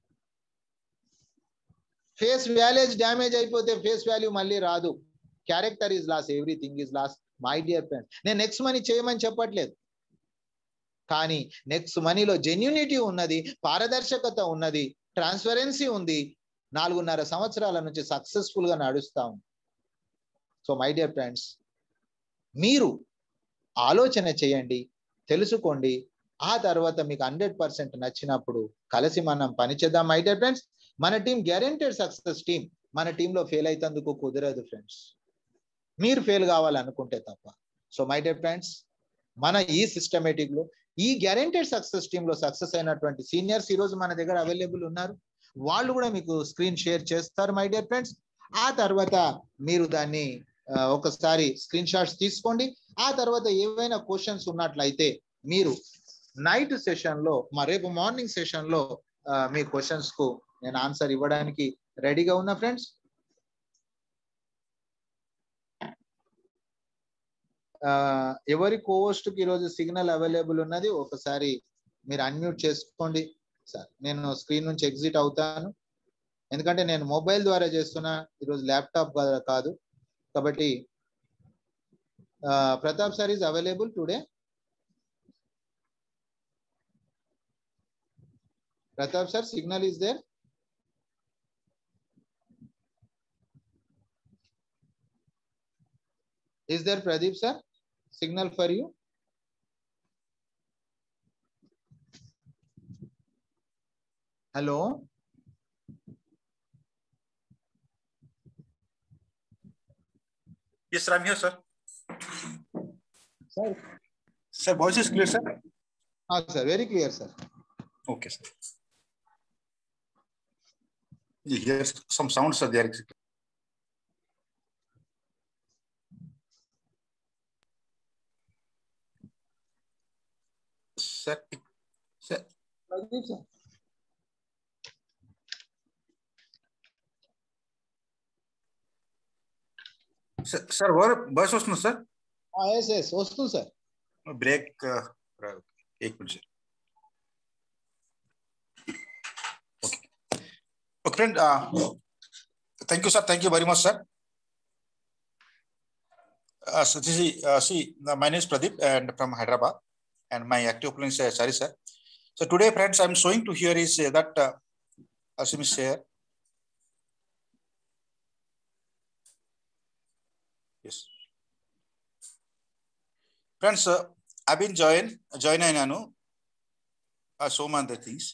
ఫేస్ వాల్యూస్ డ్యామేజ్ అయిపోతే ఫేస్ వాల్యూ మళ్ళీ రాదు. Character is loss, everything is loss. My dear friends, నేను నెక్స్ట్ మనీ చేయమని చెప్పట్లేదు, కానీ నెక్స్ట్ మనీలో జెన్యూనిటీ ఉన్నది, పారదర్శకత ఉన్నది, ట్రాన్స్పరెన్సీ ఉంది. 4.5 సంవత్సరాల నుంచి సక్సెస్ఫుల్ గా నడుస్తా ఉంది. సో మై డియర్ ఫ్రెండ్స్, మీరు ఆలోచన చేయండి, తెలుసుకోండి. ఆ తర్వాత మీకు 100% నచ్చినప్పుడు కలిసి మనం పనిచేద్దాం. మై డియర్ ఫ్రెండ్స్, మన టీం గ్యారెంటెడ్ సక్సెస్ టీం. మన టీంలో ఫెయిల్ అయితందుకు కుదరదు ఫ్రెండ్స్, మీరు ఫెయిల్ కావాలనుకుంటే తప్ప. సో మై డియర్ ఫ్రెండ్స్, మన ఈ సిస్టమేటిక్ లో, ఈ గ్యారెంటెడ్ సక్సెస్ టీమ్ లో సక్సెస్ అయినటువంటి సీనియర్స్ ఈ రోజు మన దగ్గర అవైలబుల్ ఉన్నారు. వాళ్ళు కూడా మీకు స్క్రీన్ షేర్ చేస్తారు మై డియర్ ఫ్రెండ్స్. ఆ తర్వాత మీరు దాన్ని ఒకసారి స్క్రీన్ షాట్స్ తీసుకోండి. ఆ తర్వాత ఏవైనా క్వశ్చన్స్ ఉన్నట్లయితే మీరు నైట్ సెషన్ లో, రేపు మార్నింగ్ సెషన్ లో మీ క్వశ్చన్స్ కు నేను ఆన్సర్ ఇవ్వడానికి రెడీగా ఉన్నా ఫ్రెండ్స్. ఎవరి కోస్ట్ కి ఈరోజు సిగ్నల్ అవైలబుల్ ఉన్నది ఒకసారి మీరు అన్మ్యూట్ చేసుకోండి. సార్ నేను స్క్రీన్ నుంచి ఎగ్జిట్ అవుతాను, ఎందుకంటే నేను మొబైల్ ద్వారా చేస్తున్నా, ఈరోజు ల్యాప్టాప్ కాదు కాబట్టి. Pratap sir is available today. Pratap sir, signal is there? Is there Pradeep sir? Signal for you. Hello. Yes, sir. I'm here, sir. Sir. Sir, voice is clear, sir? Sir. Very clear, sir. Okay, sir. You hear some sounds, sir. There. Sir. Sir. Pradeep sir. Sir, voice was no, sir? Yes, was no, sir. Break. एक minute, sir. Okay. Okay, friend. Thank you, sir. Thank you very much, sir. So this is, see, my name is Pradeep and from Hyderabad, and my active opponent is Sari, sir. So today, friends, I'm showing to here is that Asim is here. Yes. Friends, I've been joining Anu. So many things.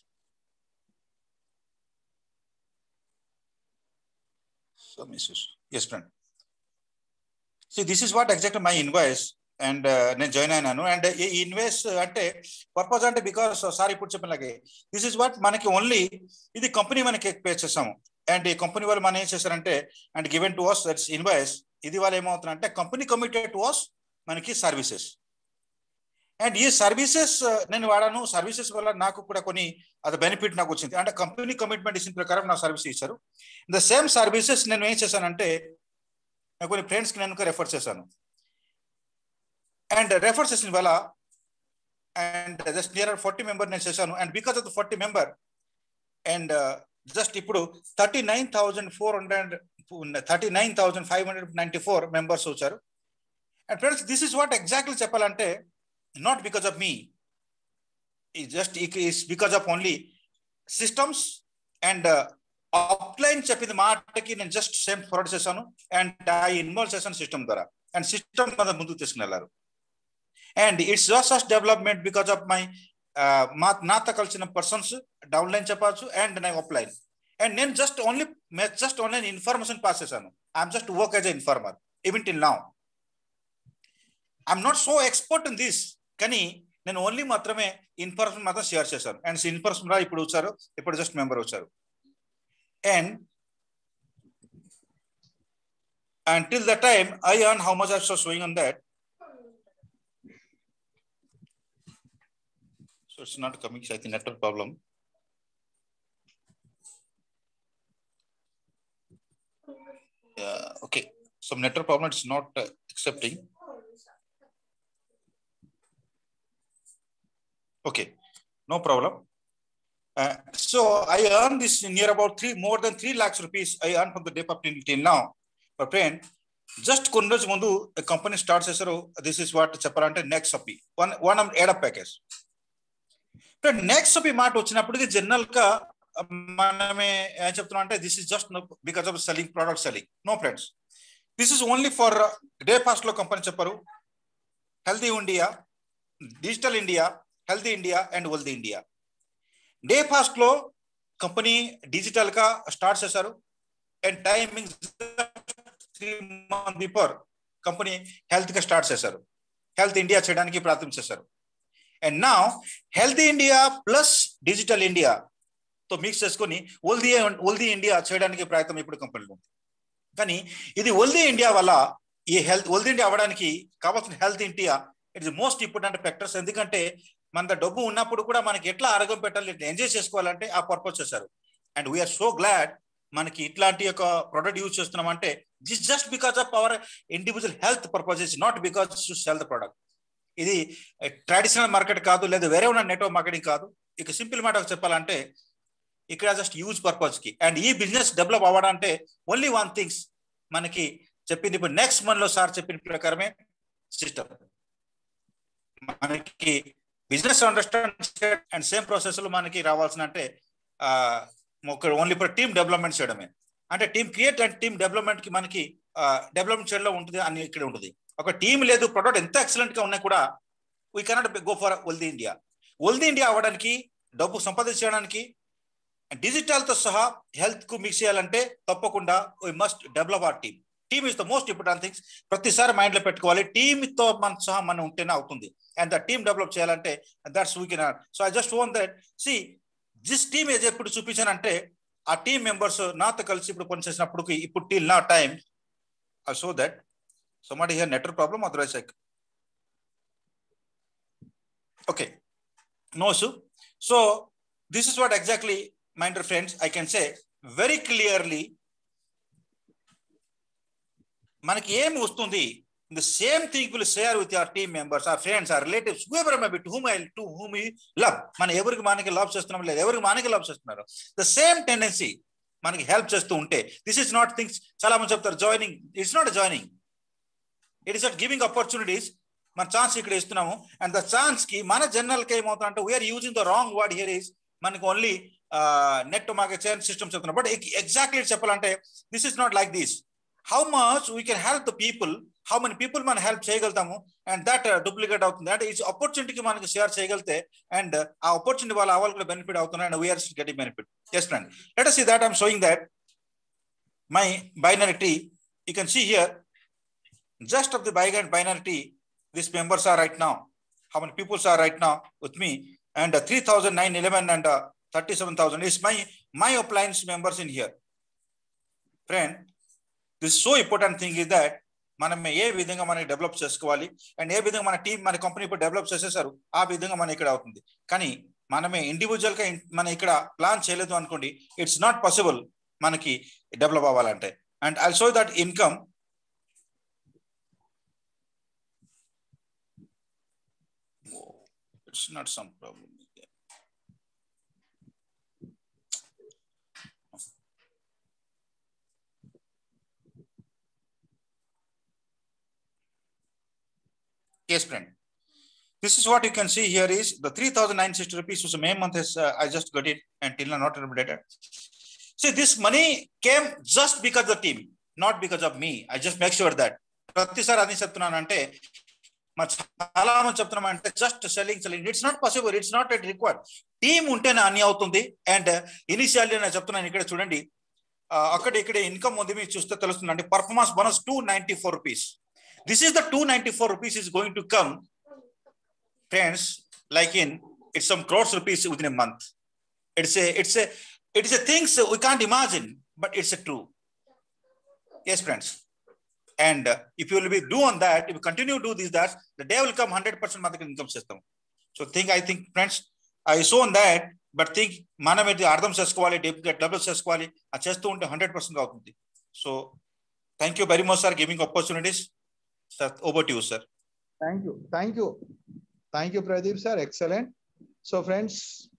Some issues. Yes, friend. See, this is what exactly my invoice and join Anu and invoice ante purpose ante because sorry put cheppalage. This is what manaki only idi company manaki pay chesamu and a company వాళ్ళు మనం ఏం చేశారంటే and given to us, that's invoice. ఇది వాళ్ళు ఏమవుతుందంటే కంపెనీ కమిటెడ్ టు us మనకి సర్వీసెస్, అండ్ ఈ సర్వీసెస్ నేను వాడాను. సర్వీసెస్ వల్ల నాకు కూడా కొన్ని అది బెనిఫిట్ నాకు వచ్చింది, అంటే కంపెనీ కమిట్మెంట్ ఇచ్చిన ప్రకారం నాకు సర్వీస్ ఇచ్చారు. ద సేమ్ సర్వీసెస్ నేను ఏం చేశానంటే కొన్ని ఫ్రెండ్స్కి నేను రెఫర్ చేశాను, అండ్ రెఫర్ చేసిన వల్ల and just nearer 40 member నేను చేశాను. And because of the 40 member and just ఇప్పుడు 39,594 members వచ్చారు. And friends, this is what exactly చెప్పాలంటే not because of me, it is because of only systems and upline చెప్పింది మాటకి నేను జస్ట్ సేమ్ ఫార్వర్డ్ చేశాను అండ్ ఐ ఇన్వాల్వ్ చేశాను సిస్టమ్ ద్వారా అండ్ సిస్టమ్ మన ముందుకు తీసుకుని and it's just development because of my నాతో కలిసిన పర్సన్స్ డౌన్లైన్ చెప్పచ్చు అండ్ నేను అప్లైన్ అండ్ నేను జస్ట్ ఓన్లీ ఇన్ఫర్మేషన్ పాస్ చేశాను. I'm just work as a informer even till now. I'm not so expert in this, కానీ నేను ఓన్లీ మాత్రమే ఇన్ఫర్మేషన్ మాత్రం షేర్ చేశాను అండ్ ఇన్ఫర్మేషన్ ఇప్పుడు వచ్చారు, ఇప్పుడు జస్ట్ మెంబర్ వచ్చారు. And until the time I earn how much I was showing on that. So it's not coming, so I think network problem. Okay, some network problem, it's not accepting. Okay, no problem. So I earned this near about more than 3 lakhs rupees I earned from the day up till now. But friend, just కొన్ని రోజు ముందు కంపెనీ స్టార్ట్ చేశారు. దిస్ ఇస్ వాట్ చెప్పాలంటే నెక్స్ట్ సపి వన్ ఎడప్ ప్యాకేజ్. నెక్స్ట్ సపి మాట వచ్చినప్పటికీ జనరల్ గా మనమే ఏం చెప్తున్నాం అంటే this is just because of selling product selling. No friends, this is only for day fast లో కంపెనీ చెప్పారు healthy India, digital India, healthy India and wealthy India. Day fast లో కంపెనీ డిజిటల్ గా స్టార్ట్ చేశారు and timing 3 months before company health గా స్టార్ట్ చేశారు, హెల్త్ ఇండియా చేయడానికి ప్రయత్నం చేశారు. And now health India plus digital India తో మిక్స్ చేసుకొని వెల్తీ ఇండియా చేయడానికి ప్రయత్నం ఇప్పుడు కంపెనీలో ఉంది. కానీ ఇది వెల్తీ ఇండియా వల్ల ఈ వెల్తీ ఇండియా అవ్వడానికి కావాల్సిన health India it is most important factors. ఎందుకంటే మన డబ్బు ఉన్నప్పుడు కూడా మనకి ఎట్లా ఆరోగ్యం పెట్టాలి, ఎట్లా ఎంజాయ్ చేసుకోవాలంటే ఆ పర్పస్ చేశారు. అండ్ వీఆర్ సో గ్లాడ్ మనకి ఇట్లాంటి ఒక ప్రొడక్ట్ యూజ్ చేస్తున్నాం అంటే this just because of our individual health purposes, not because to sell the product. ఇది ట్రెడిషనల్ మార్కెట్ కాదు, లేదా వేరే ఉన్న నెట్వర్క్ మార్కెటింగ్ కాదు. ఇక సింపుల్ మాట చెప్పాలంటే ఇక్కడ జస్ట్ యూజ్ పర్పస్ కి. అండ్ ఈ బిజినెస్ డెవలప్ అవ్వడాలంటే ఓన్లీ వన్ థింగ్స్ మనకి చెప్పింది ఇప్పుడు నెక్స్ట్ మంత్ లో సార్ చెప్పిన ప్రకారమే సిస్టమ్. మనకి business understand and same process లో మనకి రావాల్సిన అంటే ఓన్లీ ఫర్ టీమ్ డెవలప్మెంట్ చేయడమే. అంటే team create and team development కి మనకి డెవలప్మెంట్ చేయడంలో ఉంటుంది అని ఇక్కడ ఉంటుంది. ఒక టీం లేదు, ప్రొడక్ట్ ఎంత ఎక్సలెంట్ గా ఉన్నా కూడా we cannot go for wealthy India. Wealthy India అవ్వడానికి, డబ్బు సంపాదించడానికి, డిజిటల్ తో సహా హెల్త్ కు మిక్స్ చేయాలంటే తప్పకుండా we must develop our team. Team is the most important things. ప్రతిసారి మైండ్ లో పెట్టుకోవాలి, టీమ్ తో మన సహా మనం ఉంటేనే అవుతుంది. అండ్ ద టీమ్ డెవలప్ చేయాలంటే that's we cannot. So I just want that see this team age ఎప్పుడు చూపించానంటే ఆ టీమ్ మెంబర్స్ నాతో కలిసి ఇప్పుడు పనిచేసినప్పుడు ఇప్పుడు టిల్ నా time I show that somebody here network problem, otherwise I okay no issue. So this is what exactly, my dear friends, I can say very clearly manaki em vastundi. The same thing will share with your team members, our friends, our relatives, whoever may be, to whom you love. Man everiki manaki love chestunnam ledha, everiki manaki love chestunnaro, the same tendency manaki help chestu unte, this is not things chala man cheptaru joining. It's not a joining, it is not giving opportunities. మన ఛాన్స్ ఇక్కడ ఇస్తున్నాము అండ్ ద ఛాన్స్ కి మన జనరల్ కి ఏమవుతుందంటే we're using the wrong word here is మనకి ఓన్లీ నెట్ మార్కెట్ సిస్టమ్ చెప్తున్నాం. బట్ ఎగ్జాక్ట్లీ చెప్పాలంటే this is not like this. How much we can help the people, how many people మనం హెల్ప్ చేయగలుగుతాము అండ్ దట్ డూప్లికేట్ అవుతుంది. అంటే ఇట్స్ ఆపర్చునిటీకి మనకి షేర్ చేయగలిగితే అండ్ ఆ ఆపర్చునిటీ వాళ్ళ వాళ్ళు కూడా బెనిఫిట్ అవుతున్నారు and we're getting benefit. Yes friend, let us see that I'm showing that my binary tree. You can see here just of the binary tree, these members are right now, how many people are right now with me, and 3,911 and 37,000 is my appliance members in here. Friend, this so important thing is that మనం ఏ విధంగా మనం డెవలప్ చేసుకోవాలి అండ్ ఏ విధంగా మన టీం మన కంపెనీ ఇప్పుడు డెవలప్ చేసేసారు ఆ విధంగా మన ఇక్కడ అవుతుంది. కానీ మనమే ఇండివిజువల్ గా మనం ఇక్కడ ప్లాన్ చేయలేదు అనుకోండి, ఇట్స్ నాట్ పాసిబుల్ మనకి డెవలప్ అవ్వాలంటే. And I show that income. It's not some problem. Yes, friend. This is what you can see here is the 3,960 rupees was the May month is I just got it and till now not updated. See, this money came just because of the team, not because of me. I just make sure that. ప్రతిసారి అది చెప్తున్నాను అంటే చాలా మంది చెప్తున్నాం అంటే just selling it's not possible, it's not at required. Team ఉంటేనే అన్ని అవుతుంది. అండ్ ఇనిషియల్లీ నేను చెప్తున్నాను ఇక్కడ చూడండి, అక్కడ ఇక్కడ ఇన్కమ్ ఉంది మీకు చూస్తే తెలుస్తుంది అండి. Performance bonus 294 rupees. This is the 294 rupees is going to come friends, like in it's some crores rupees within a month. It is a things we can't imagine, but it's a true. Yes, friends. And if you will be do on that, if you continue to do this, that the day will come 100% monthly income system. So I think friends, I saw on that, but think మనం ఇది అర్థం చేసుకోవాలి, డబ్బులు చేసుకోవాలి, అది చేస్తూ ఉంటే 100% అవుతుంది. So thank you very much, sir, giving opportunities. Sir, over to you, sir. Thank you, Pradeep sir. Excellent. So friends,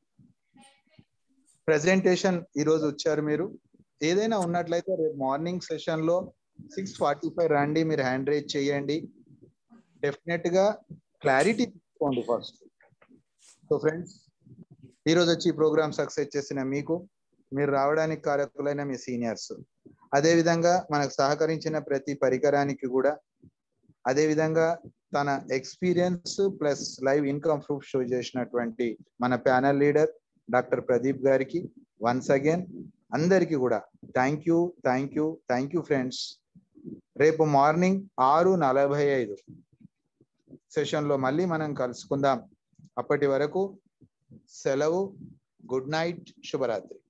presentation ఈరోజు వచ్చారు మీరు. ఏదైనా ఉన్నట్లయితే రేపు మార్నింగ్ సెషన్ లో 6:45 రండి, మీరు హ్యాండ్ రేజ్ చేయండి. డెఫినెట్ గా క్లారిటీ తీసుకోండి ఫస్ట్. సో ఫ్రెండ్స్, ఈరోజు వచ్చి ప్రోగ్రామ్ సక్సెస్ చేసిన మీకు, మీరు రావడానికి కారకులైన మీ సీనియర్స్, అదేవిధంగా మనకు సహకరించిన ప్రతి పరికరానికి కూడా, అదేవిధంగా తన experience plus live income proof show చేసినటువంటి మన ప్యానల్ లీడర్ డాక్టర్ ప్రదీప్ గారికి వన్స్ అగైన్ అందరికీ కూడా థ్యాంక్ యూ ఫ్రెండ్స్. రేపు మార్నింగ్ 6:45 సెషన్లో మళ్ళీ మనం కలుసుకుందాం. అప్పటి వరకు సెలవు. Good night, శుభరాత్రి.